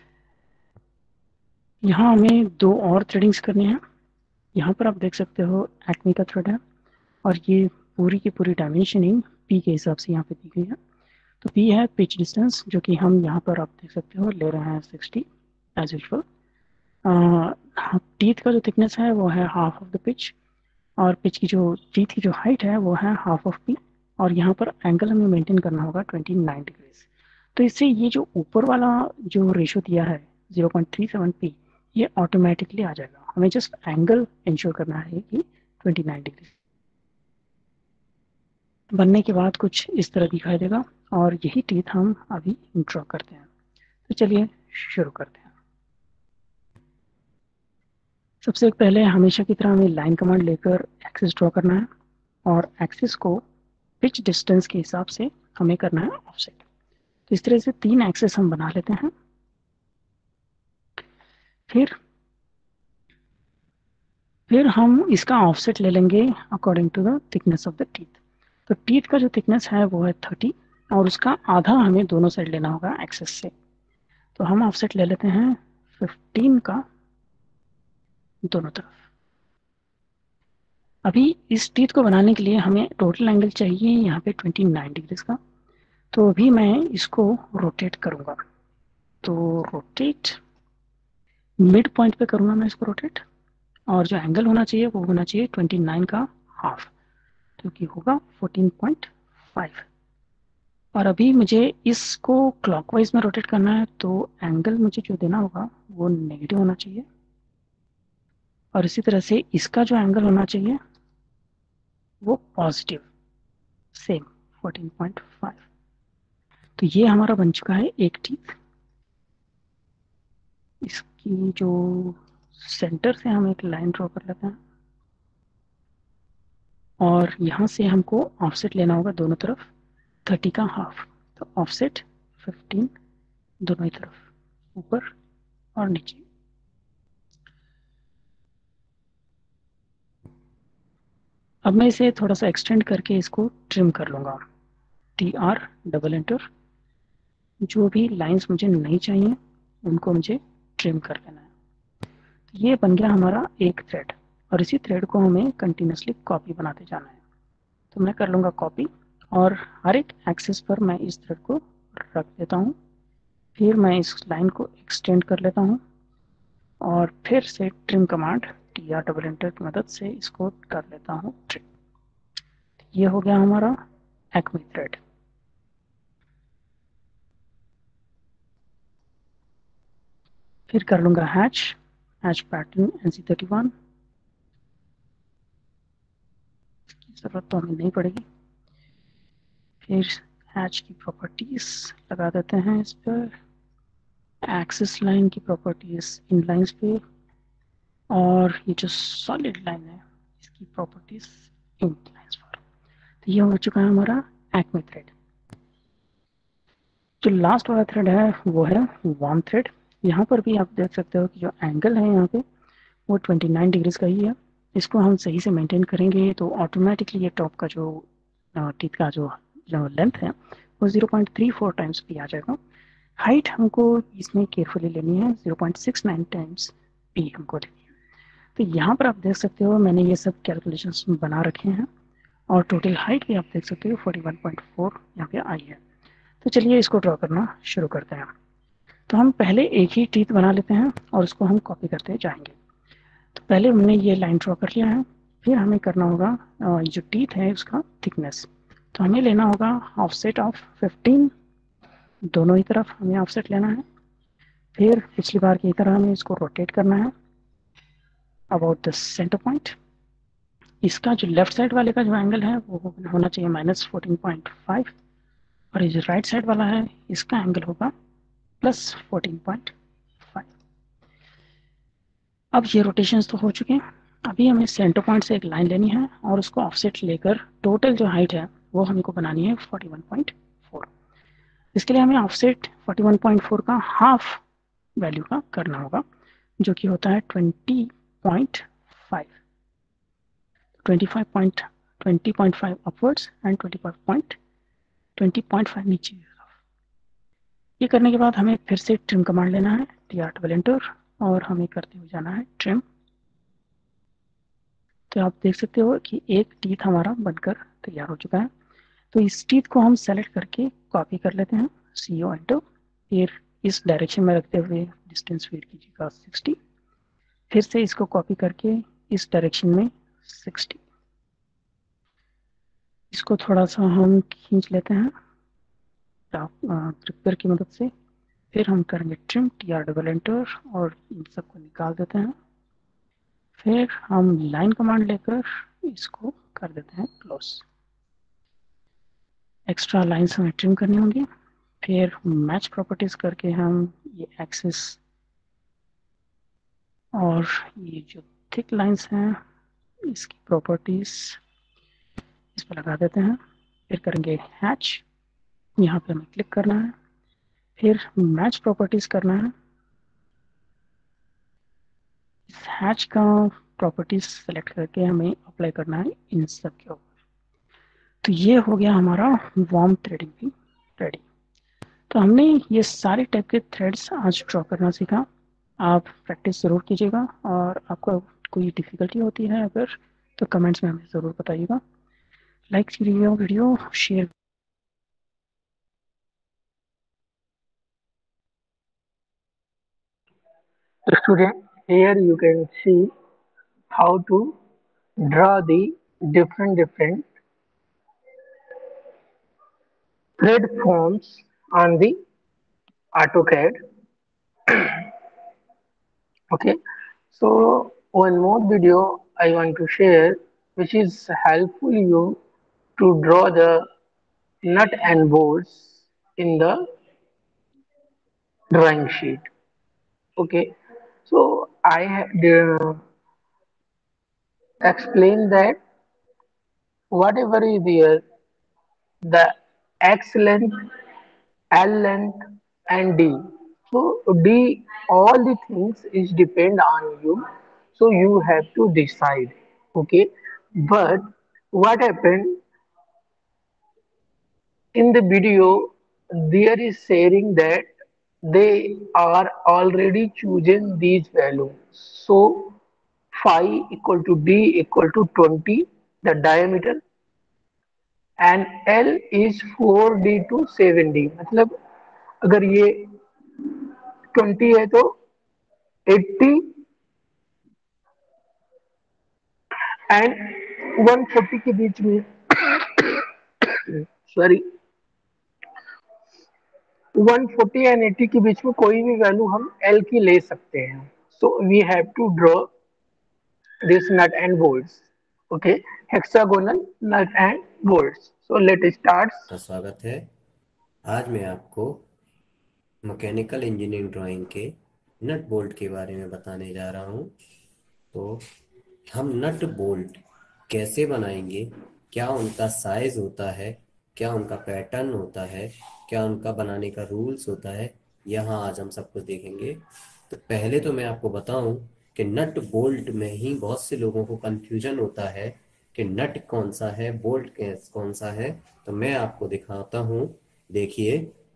यहाँ हमें 2 और थ्रेडिंग्स करनी है। यहाँ पर आप देख सकते हो एक्मे का थ्रेड है और ये पूरी की पूरी डायमेंशनिंग पी के हिसाब से यहाँ पे दी गई है। तो पी है पिच डिस्टेंस, जो कि हम यहाँ पर आप देख सकते हो ले रहे हैं 60 एज यूजुअल। टीथ का जो थिकनेस है वो है हाफ ऑफ द पिच और पिच की जो टीथ की जो हाइट है वो है हाफ ऑफ पी और यहाँ पर एंगल हमें मेंटेन करना होगा 29 डिग्रीज। तो इससे ये जो ऊपर वाला जो रेशो दिया है 0.37 पी, ये ऑटोमेटिकली आ जाएगा। हमें जस्ट एंगल इंश्योर करना है कि 29 डिग्री। बनने के बाद कुछ इस तरह दिखाई देगा और यही टीथ हम अभी ड्रॉ करते हैं। तो चलिए शुरू करते हैं। सबसे पहले हमेशा की तरह हमें लाइन कमांड लेकर एक्सिस ड्रॉ करना है और एक्सिस को पिच डिस्टेंस के हिसाब से हमें करना है ऑफसेट। तो इस तरह से 3 एक्सिस हम बना लेते हैं। फिर हम इसका ऑफसेट ले लेंगे according to the thickness of the teeth. तो टीथ का जो थिकनेस है वो है 30 और उसका आधा हमें दोनों साइड लेना होगा एक्सिस से। तो हम ऑफसेट ले लेते हैं 15 का दोनों तरफ। अभी इस टीथ को बनाने के लिए हमें टोटल एंगल चाहिए यहाँ पे 29 डिग्रीज का। तो अभी मैं इसको रोटेट करूँगा, तो रोटेट मिड पॉइंट पे करूँगा मैं इसको रोटेट और जो एंगल होना चाहिए वो होना चाहिए 29 का हाफ, जो कि होगा 14.5। और अभी मुझे इसको क्लॉकवाइज में रोटेट करना है, तो एंगल मुझे जो देना होगा वो नेगेटिव होना चाहिए और इसी तरह से इसका जो एंगल होना चाहिए वो पॉजिटिव, सेम 14.5। तो ये हमारा बन चुका है एक टीथ। इसकी जो सेंटर से हम एक लाइन ड्रॉ कर लेते हैं और यहाँ से हमको ऑफसेट लेना होगा दोनों तरफ 30 का हाफ। तो ऑफसेट 15 दोनों ही तरफ, ऊपर और नीचे। अब मैं इसे थोड़ा सा एक्सटेंड करके इसको ट्रिम कर लूँगा। TR double enter. जो भी लाइंस मुझे नहीं चाहिए उनको मुझे ट्रिम कर लेना है। तो ये बन गया हमारा एक थ्रेड, और इसी थ्रेड को हमें कंटिन्यूसली कॉपी बनाते जाना है। तो मैं कर लूँगा कॉपी, और हर एक एक्सिस पर मैं इस थ्रेड को रख देता हूँ। फिर मैं इस लाइन को एक्सटेंड कर लेता हूँ, और फिर से trim command TR double enter की मदद से इसको कर लेता हूँ ट्रिम। ये हो गया हमारा एक्मे थ्रेड। फिर कर लूँगा हैच पैटर्न NC31, इसकी ज़रूरत तो हमें नहीं पड़ेगी। फिर हैच की प्रॉपर्टीज लगा देते हैं इस पर, एक्सिस लाइन की प्रॉपर्टीज इन लाइंस पे, और ये जो सॉलिड लाइन है इसकी प्रॉपर्टीज इन लाइंस पर। तो ये हो चुका है हमारा एक्मे थ्रेड। जो लास्ट वाला थ्रेड है वो है वार्म थ्रेड। यहाँ पर भी आप देख सकते हो कि जो एंगल है यहाँ पे वो 29 डिग्रीज का ही है। इसको हम सही से मेंटेन करेंगे तो ऑटोमेटिकली ये टॉप का जो टीथ का जो लेंथ है वो 0.34 टाइम्स भी आ जाएगा। हाइट हमको इसमें केयरफुली लेनी है, 0.69 टाइम्स भी हमको लेनी है। तो यहाँ पर आप देख सकते हो मैंने ये सब कैलकुलेशंस बना रखे हैं, और टोटल हाइट भी आप देख सकते हो 41.4 यहाँ पे आई है। तो चलिए इसको ड्रॉ करना शुरू करते हैं। तो हम पहले एक ही टीथ बना लेते हैं और उसको हम कॉपी करते जाएंगे। तो पहले हमने ये लाइन ड्रॉ कर लिया है, फिर हमें करना होगा जो टीथ है उसका थिकनेस। तो हमें लेना होगा ऑफसेट ऑफ 15, दोनों ही तरफ हमें ऑफसेट लेना है। फिर पिछली बार की तरह हमें इसको रोटेट करना है अबाउट द सेंटर पॉइंट। इसका जो लेफ्ट साइड वाले का जो एंगल है वो होना चाहिए -14.5, और ये जो राइट साइड वाला है इसका एंगल होगा +14.5। अब ये रोटेशंस तो हो चुके हैं। अभी हमें सेंटर पॉइंट से एक लाइन लेनी है और उसको ऑफसेट लेकर टोटल जो हाइट है वो हमको बनानी है 41.4। इसके लिए हमें ऑफसेट 41.4 का हाफ वैल्यू का करना होगा, जो कि होता है 20.5 20.5 अपवर्ड्स एंड 20.5 नीचे। ये करने के बाद हमें फिर से ट्रिम कमांड लेना है, TR डबल एंटर, और हमें करते हुए जाना है ट्रिम। तो आप देख सकते हो कि एक टीथ हमारा बनकर तैयार हो चुका है। तो इस टीथ को हम सेलेक्ट करके कॉपी कर लेते हैं, CO एंटर। फिर इस डायरेक्शन में रखते हुए डिस्टेंस फीड कीजिएगा 60। फिर से इसको कॉपी करके इस डायरेक्शन में 60। इसको थोड़ा सा हम खींच लेते हैं क्लिपर की मदद से। फिर हम करेंगे ट्रिम, TR डबल एंटर, और इन सबको निकाल देते हैं। फिर हम लाइन कमांड लेकर इसको कर देते हैं क्लोज। एक्स्ट्रा लाइन्स हमें ट्रिम करनी होंगी। फिर मैच प्रॉपर्टीज करके हम ये एक्सिस और ये जो थिक लाइंस हैं इसकी प्रॉपर्टीज इस पर लगा देते हैं। फिर करेंगे हैच, यहाँ पे हमें क्लिक करना है। फिर मैच प्रॉपर्टीज करना है, इस हैच का प्रॉपर्टीज सेलेक्ट करके हमें अप्लाई करना है इन सब के ऊपर। तो ये हो गया हमारा वार्म थ्रेडिंग भी रेडी। तो हमने ये सारे टाइप के थ्रेड्स आज ड्रॉ करना सीखा। आप प्रैक्टिस ज़रूर कीजिएगा, और आपको कोई डिफ़िकल्टी होती है अगर तो कमेंट्स में हमें ज़रूर बताइएगा। लाइक कीजिए video, share. So student, here you can see how to draw the different thread forms on the AutoCAD. Okay, so one more video I want to share which is helpful you to draw the nut and bolts in the drawing sheet. Okay, so I had explained that whatever is there, the x length L length and D. So D, all the things is depend on you. So you have to decide. Okay, but what happened in the video? There is sharing that they are already choosing these values. So phi equal to D equal to 20, the diameter, and L is 4D to 7D. मतलब अगर ये 20 है तो 80 and 140 के बीच में, sorry, 140 and 80 के बीच में कोई भी वैल्यू हम L की ले सकते हैं. So we have to draw this nut and bolts. Okay, hexagonal nut and bolts. So let start. का स्वागत है। आज मैं आपको मैकेनिकल इंजीनियरिंग ड्राइंग के नट बोल्ट के बारे में बताने जा रहा हूँ। तो हम नट बोल्ट कैसे बनाएंगे, क्या उनका साइज होता है, क्या उनका पैटर्न होता है, क्या उनका बनाने का रूल्स होता है, यहाँ आज हम सब कुछ देखेंगे। तो पहले तो मैं आपको बताऊं कि नट बोल्ट में ही बहुत से लोगों को कंफ्यूजन होता है कि नट कौन सा है, बोल्ट कौन सा है। तो मैं आपको दिखाता हूँ। देखिए,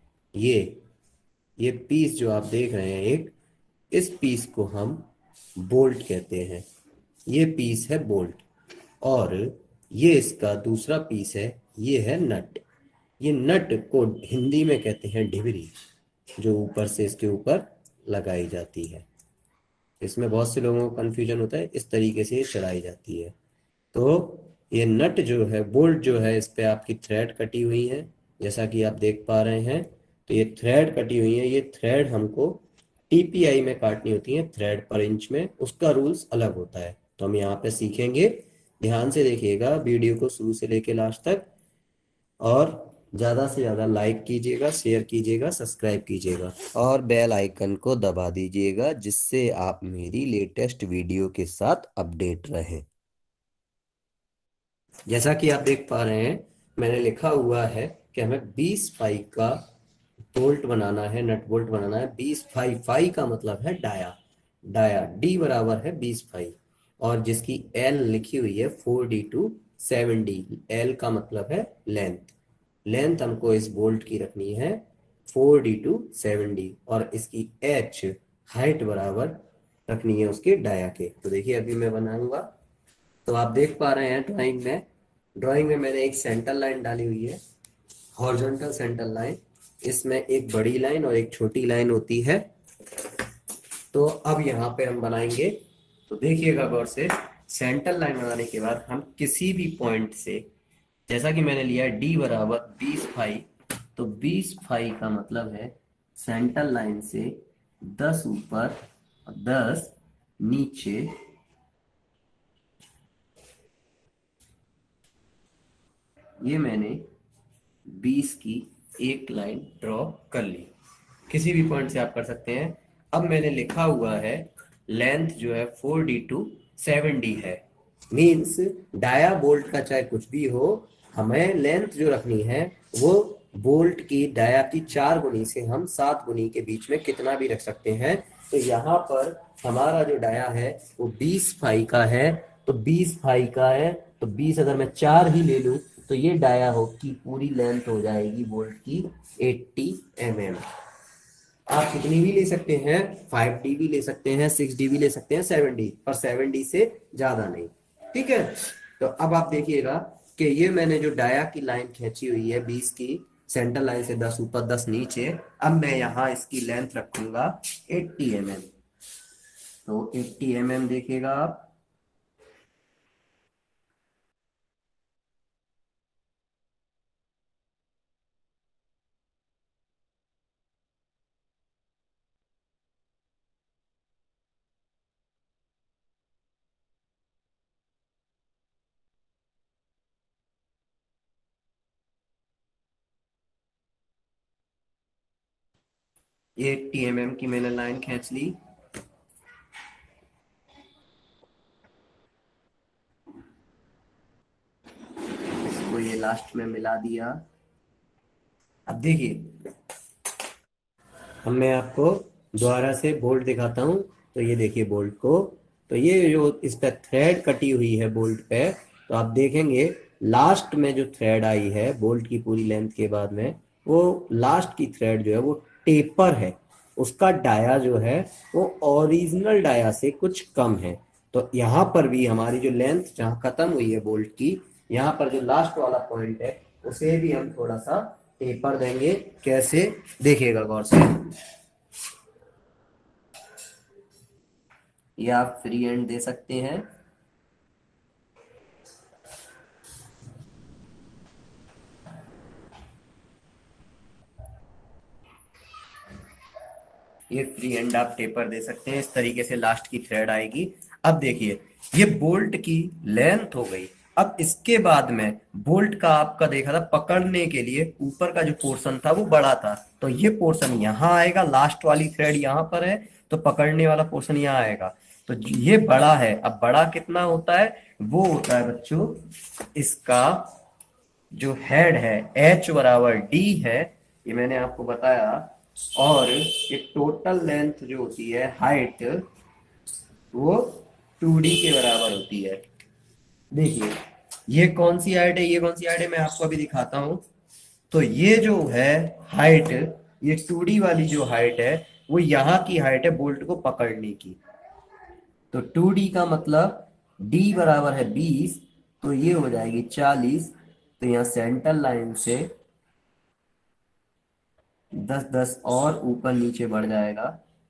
ये पीस जो आप देख रहे हैं, इस पीस को हम बोल्ट कहते हैं। ये पीस है बोल्ट, और ये इसका दूसरा पीस है, ये है नट। ये नट को हिंदी में कहते हैं डिबरी, जो ऊपर से इसके ऊपर लगाई जाती है। इसमें बहुत से लोगों को कंफ्यूजन होता है, इस तरीके से ये चढ़ाई जाती है। तो ये नट जो है, बोल्ट जो है, इस पे आपकी थ्रेड कटी हुई है, जैसा कि आप देख पा रहे हैं। तो ये थ्रेड कटी हुई है, ये थ्रेड हमको टीपीआई में काटनी होती है, थ्रेड पर इंच में, उसका रूल्स अलग होता है। तो हम यहाँ पे सीखेंगे। ध्यान से देखिएगा वीडियो को शुरू से लेके लास्ट तक, और ज़्यादा से ज़्यादा लाइक कीजिएगा, शेयर कीजिएगा, सब्सक्राइब कीजिएगा और बेल आइकन को दबा दीजिएगा, जिससे आप मेरी लेटेस्ट वीडियो के साथ अपडेट रहें। जैसा कि आप देख पा रहे हैं, मैंने लिखा हुआ है कि हमें 20 फाई का बोल्ट बनाना है, नट बोल्ट बनाना है। 20 फाई, फाई का मतलब है डाया, डी बराबर है 20 फाई, और जिसकी एल लिखी हुई है 4D to 7D। एल का मतलब है लेंथ हमको इस बोल्ट की रखनी है 4D to 7D, और इसकी एच हाइट बराबर रखनी है उसके डाया के। तो देखिए, अभी मैं बनाऊंगा। तो आप देख पा रहे हैं ड्राइंग में मैंने एक सेंटर लाइन डाली हुई है, हॉरिजॉन्टल सेंटर लाइन। इसमें एक बड़ी लाइन और एक छोटी लाइन होती है। तो अब यहाँ पे हम बनाएंगे। तो देखिएगा गौर से, सेंटर लाइन बनाने के बाद हम किसी भी पॉइंट से, जैसा कि मैंने लिया डी बराबर 20 फाई, तो 20 फाई का मतलब है सेंटर लाइन से 10 ऊपर और 10 नीचे, ये मैंने 20 की एक लाइन ड्रॉ कर ली। किसी भी पॉइंट से आप कर सकते हैं। अब मैंने लिखा हुआ है लेंथ जो है 4D to 7D है। मीन्स डाया बोल्ट का चाहे कुछ भी हो, हमें लेंथ जो रखनी है वो बोल्ट की डाया की 4 गुनी से हम 7 गुनी के बीच में कितना भी रख सकते हैं। तो यहाँ पर हमारा जो डाया है वो 20 फाई का है, तो 20 फाई का है, तो 20 अगर मैं 4 ही ले लूं तो ये डाया हो की पूरी लेंथ हो जाएगी बोल्ट की 80 mm। आप कितनी भी ले सकते हैं, 5D भी ले सकते हैं, 6D भी ले सकते हैं, 7D, पर 7D से ज्यादा नहीं। ठीक है। तो अब आप देखिएगा कि ये मैंने जो डाया की लाइन खींची हुई है 20 की, सेंटर लाइन से 10 ऊपर 10 नीचे, अब मैं यहाँ इसकी लेंथ रखूंगा 80 mm। तो 80 mm देखिएगा आप। ये 80 mm की मैंने लाइन खींच ली। इसको ये लास्ट में मिला दिया। अब देखिए, अब मैं आपको दोबारा से बोल्ट दिखाता हूँ। तो ये देखिए बोल्ट को, तो ये जो इस पर थ्रेड कटी हुई है बोल्ट पे, तो आप देखेंगे लास्ट में जो थ्रेड आई है बोल्ट की पूरी लेंथ के बाद में, वो लास्ट की थ्रेड जो है वो टेपर है, उसका डाया जो है वो ओरिजिनल डाया से कुछ कम है। तो यहाँ पर भी हमारी जो लेंथ जहाँ खत्म हुई है बोल्ट की, यहाँ पर जो लास्ट वाला पॉइंट है उसे भी हम थोड़ा सा टेपर देंगे। कैसे, देखिएगा गौर से। ये आप फ्री हैंड दे सकते हैं। ये फ्री हैंड आप टेपर दे सकते हैं। इस तरीके से लास्ट की थ्रेड आएगी। अब देखिए ये बोल्ट की लेंथ हो गई। अब इसके बाद में बोल्ट का आपका देखा था पकड़ने के लिए ऊपर का जो पोर्शन था वो बड़ा था, तो ये पोर्शन यहाँ आएगा, लास्ट वाली थ्रेड यहाँ पर है, तो पकड़ने वाला पोर्शन यहाँ आएगा। तो ये बड़ा है। अब बड़ा कितना होता है, वो होता है बच्चों इसका जो हेड है H बराबर D है, ये मैंने आपको बताया। और ये टोटल लेंथ जो होती है हाइट वो 2D के बराबर होती है। देखिए ये कौन सी हाइट है, ये कौन सी हाइट है, मैं आपको अभी दिखाता हूं। तो ये जो है हाइट, ये 2D वाली जो हाइट है वो यहाँ की हाइट है बोल्ट को पकड़ने की। तो 2D का मतलब D बराबर है 20, तो ये हो जाएगी 40। तो यहाँ सेंटर लाइन से 10-10 और ऊपर नीचे बढ़ जाएगा।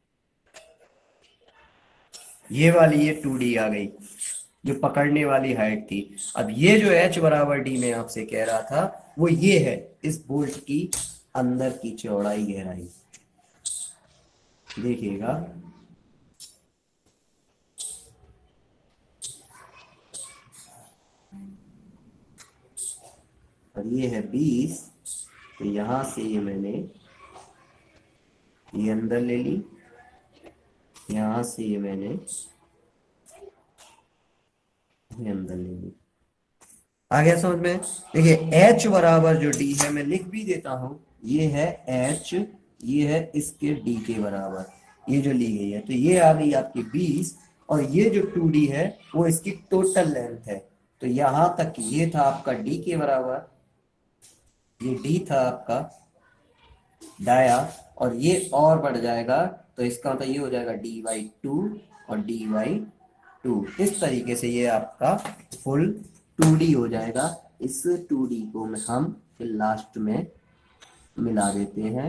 ये वाली ये 2D आ गई जो पकड़ने वाली हाइट थी। अब ये जो H बराबर D में आपसे कह रहा था वो ये है इस बोल्ट की अंदर की चौड़ाई गहराई। देखिएगा और ये है 20। तो यहां से ये मैंने ये अंदर ले ली, यहां से ये मैंने ये अंदर ले ली। आ गया समझ में। देखिए H बराबर जो D है मैं लिख भी देता हूं, ये है H, ये है इसके D के बराबर, ये जो ली गई है। तो ये आ गई आपकी 20 और ये जो 2D है वो इसकी टोटल लेंथ है। तो यहां तक ये था आपका D के बराबर, ये D था आपका डाया, और ये और बढ़ जाएगा। तो इसका मतलब ये हो जाएगा D/2 और D/2। इस तरीके से ये आपका फुल 2D हो जाएगा। इस 2D को हम फिर लास्ट में मिला देते हैं।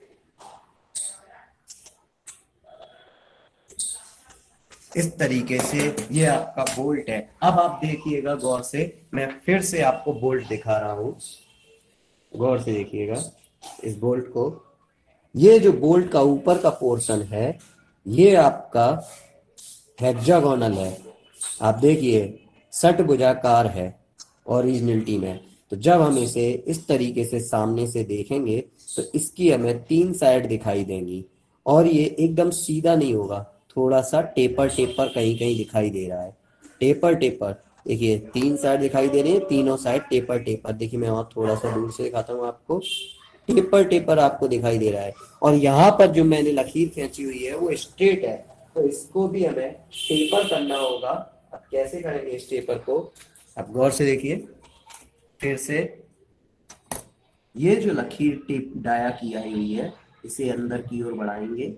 इस तरीके से ये आपका बोल्ट है। अब आप देखिएगा गौर से, मैं फिर से आपको बोल्ट दिखा रहा हूं, गौर से देखिएगा इस बोल्ट को। ये जो बोल्ट का ऊपर का पोर्शन है ये आपका हेक्सागोनल है। आप देखिए षटभुजाकार है ओरिजिनलिटी में। तो जब हम इसे इस तरीके से सामने से देखेंगे तो इसकी हमें 3 साइड दिखाई देंगी और ये एकदम सीधा नहीं होगा, थोड़ा सा टेपर टेपर कहीं कहीं दिखाई दे रहा है। टेपर टेपर देखिए 3 साइड दिखाई दे रही है, तीनों साइड टेपर टेपर। देखिए मैं और थोड़ा सा दूर से दिखाता हूँ आपको, टेपर टेपर आपको दिखाई दे रहा है। और यहाँ पर जो मैंने लकीर खींची हुई है वो स्ट्रेट है, तो इसको भी हमें टेपर करना होगा। अब कैसे करेंगे इस टेपर को, अब गौर से देखिए फिर से। ये जो लकीर टेप डाया की आई हुई है इसे अंदर की ओर बढ़ाएंगे,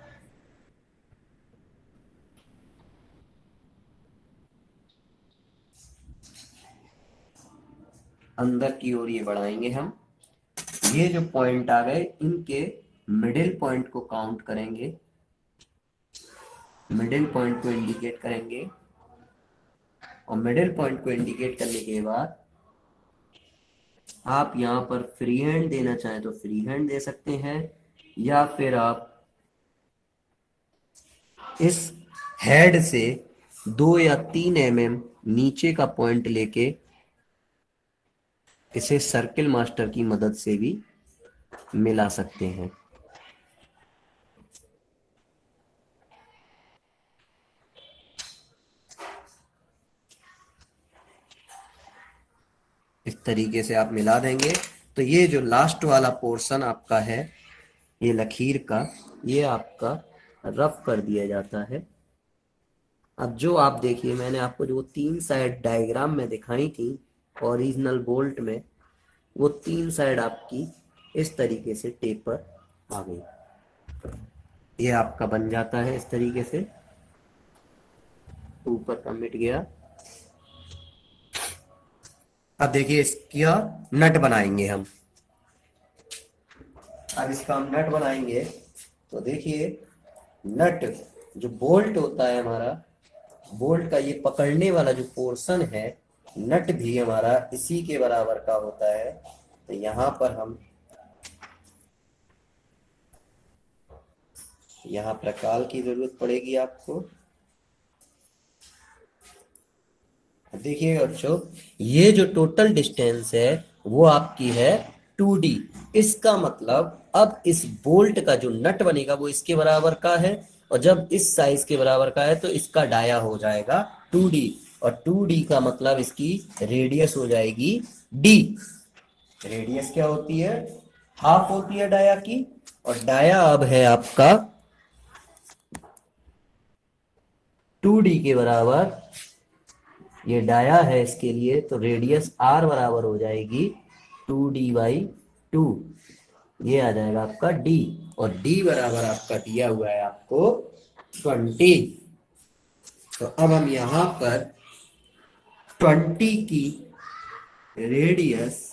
अंदर की ओर ये बढ़ाएंगे हम। ये जो पॉइंट आ गए इनके मिडिल पॉइंट को काउंट करेंगे, मिडिल पॉइंट को इंडिकेट करेंगे और मिडिल पॉइंट को इंडिकेट करने के बाद आप यहाँ पर फ्री हैंड देना चाहें तो फ्री हैंड दे सकते हैं, या फिर आप इस हेड से 2 या 3 mm नीचे का पॉइंट लेके इसे सर्किल मास्टर की मदद से भी मिला सकते हैं। इस तरीके से आप मिला देंगे तो ये जो लास्ट वाला पोर्शन आपका है ये लकीर का ये आपका रफ कर दिया जाता है। अब जो आप देखिए, मैंने आपको जो 3 साइड डायग्राम में दिखाई थी ओरिजिनल बोल्ट में, वो 3 साइड आपकी इस तरीके से टेपर आ गई। ये आपका बन जाता है इस तरीके से, ऊपर का मिट गया। अब देखिए इसका नट बनाएंगे हम। अब इसका हम नट बनाएंगे तो देखिए, नट जो बोल्ट होता है हमारा, बोल्ट का ये पकड़ने वाला जो पोर्शन है, नट भी हमारा इसी के बराबर का होता है। तो यहाँ पर हम यहाँ प्रकाल की जरूरत पड़ेगी आपको। देखिए बच्चों, ये जो टोटल डिस्टेंस है वो आपकी है 2D। इसका मतलब अब इस बोल्ट का जो नट बनेगा वो इसके बराबर का है, और जब इस साइज के बराबर का है तो इसका डाया हो जाएगा 2D, और 2D का मतलब इसकी रेडियस हो जाएगी D। रेडियस क्या होती है? हाफ होती है डाया की, और डाया अब है आपका 2D के बराबर। ये डाया है इसके लिए, तो रेडियस R बराबर हो जाएगी 2D/2। ये आ जाएगा आपका D, और D बराबर आपका दिया हुआ है आपको 20। तो अब हम यहाँ पर 20 की रेडियस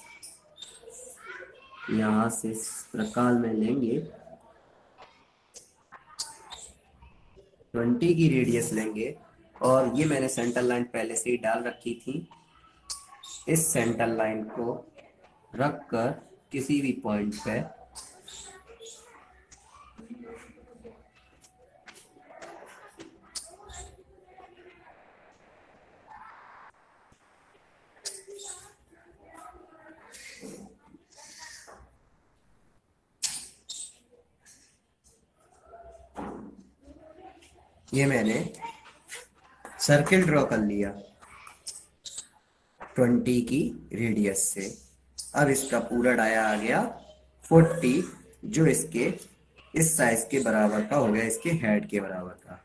यहाँ से प्रकाल में लेंगे, 20 की रेडियस लेंगे, और ये मैंने सेंटर लाइन पहले से ही डाल रखी थी। इस सेंटर लाइन को रखकर किसी भी पॉइंट पे ये मैंने सर्किल ड्रॉ कर लिया 20 की रेडियस से। अब इसका पूरा डाया आ गया 40, जो इसके इस साइज के बराबर का हो गया, इसके हेड के बराबर का।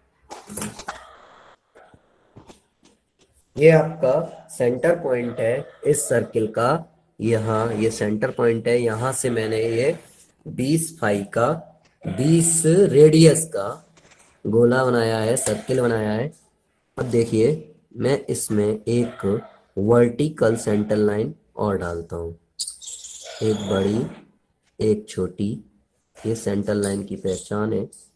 ये आपका सेंटर पॉइंट है इस सर्किल का। यहाँ ये सेंटर पॉइंट है, यहाँ से मैंने ये 20 फाई का 20 रेडियस का गोला बनाया है, सर्किल बनाया है। अब देखिए, मैं इसमें एक वर्टिकल सेंटर लाइन और डालता हूँ, एक बड़ी एक छोटी। ये सेंटर लाइन की पहचान है।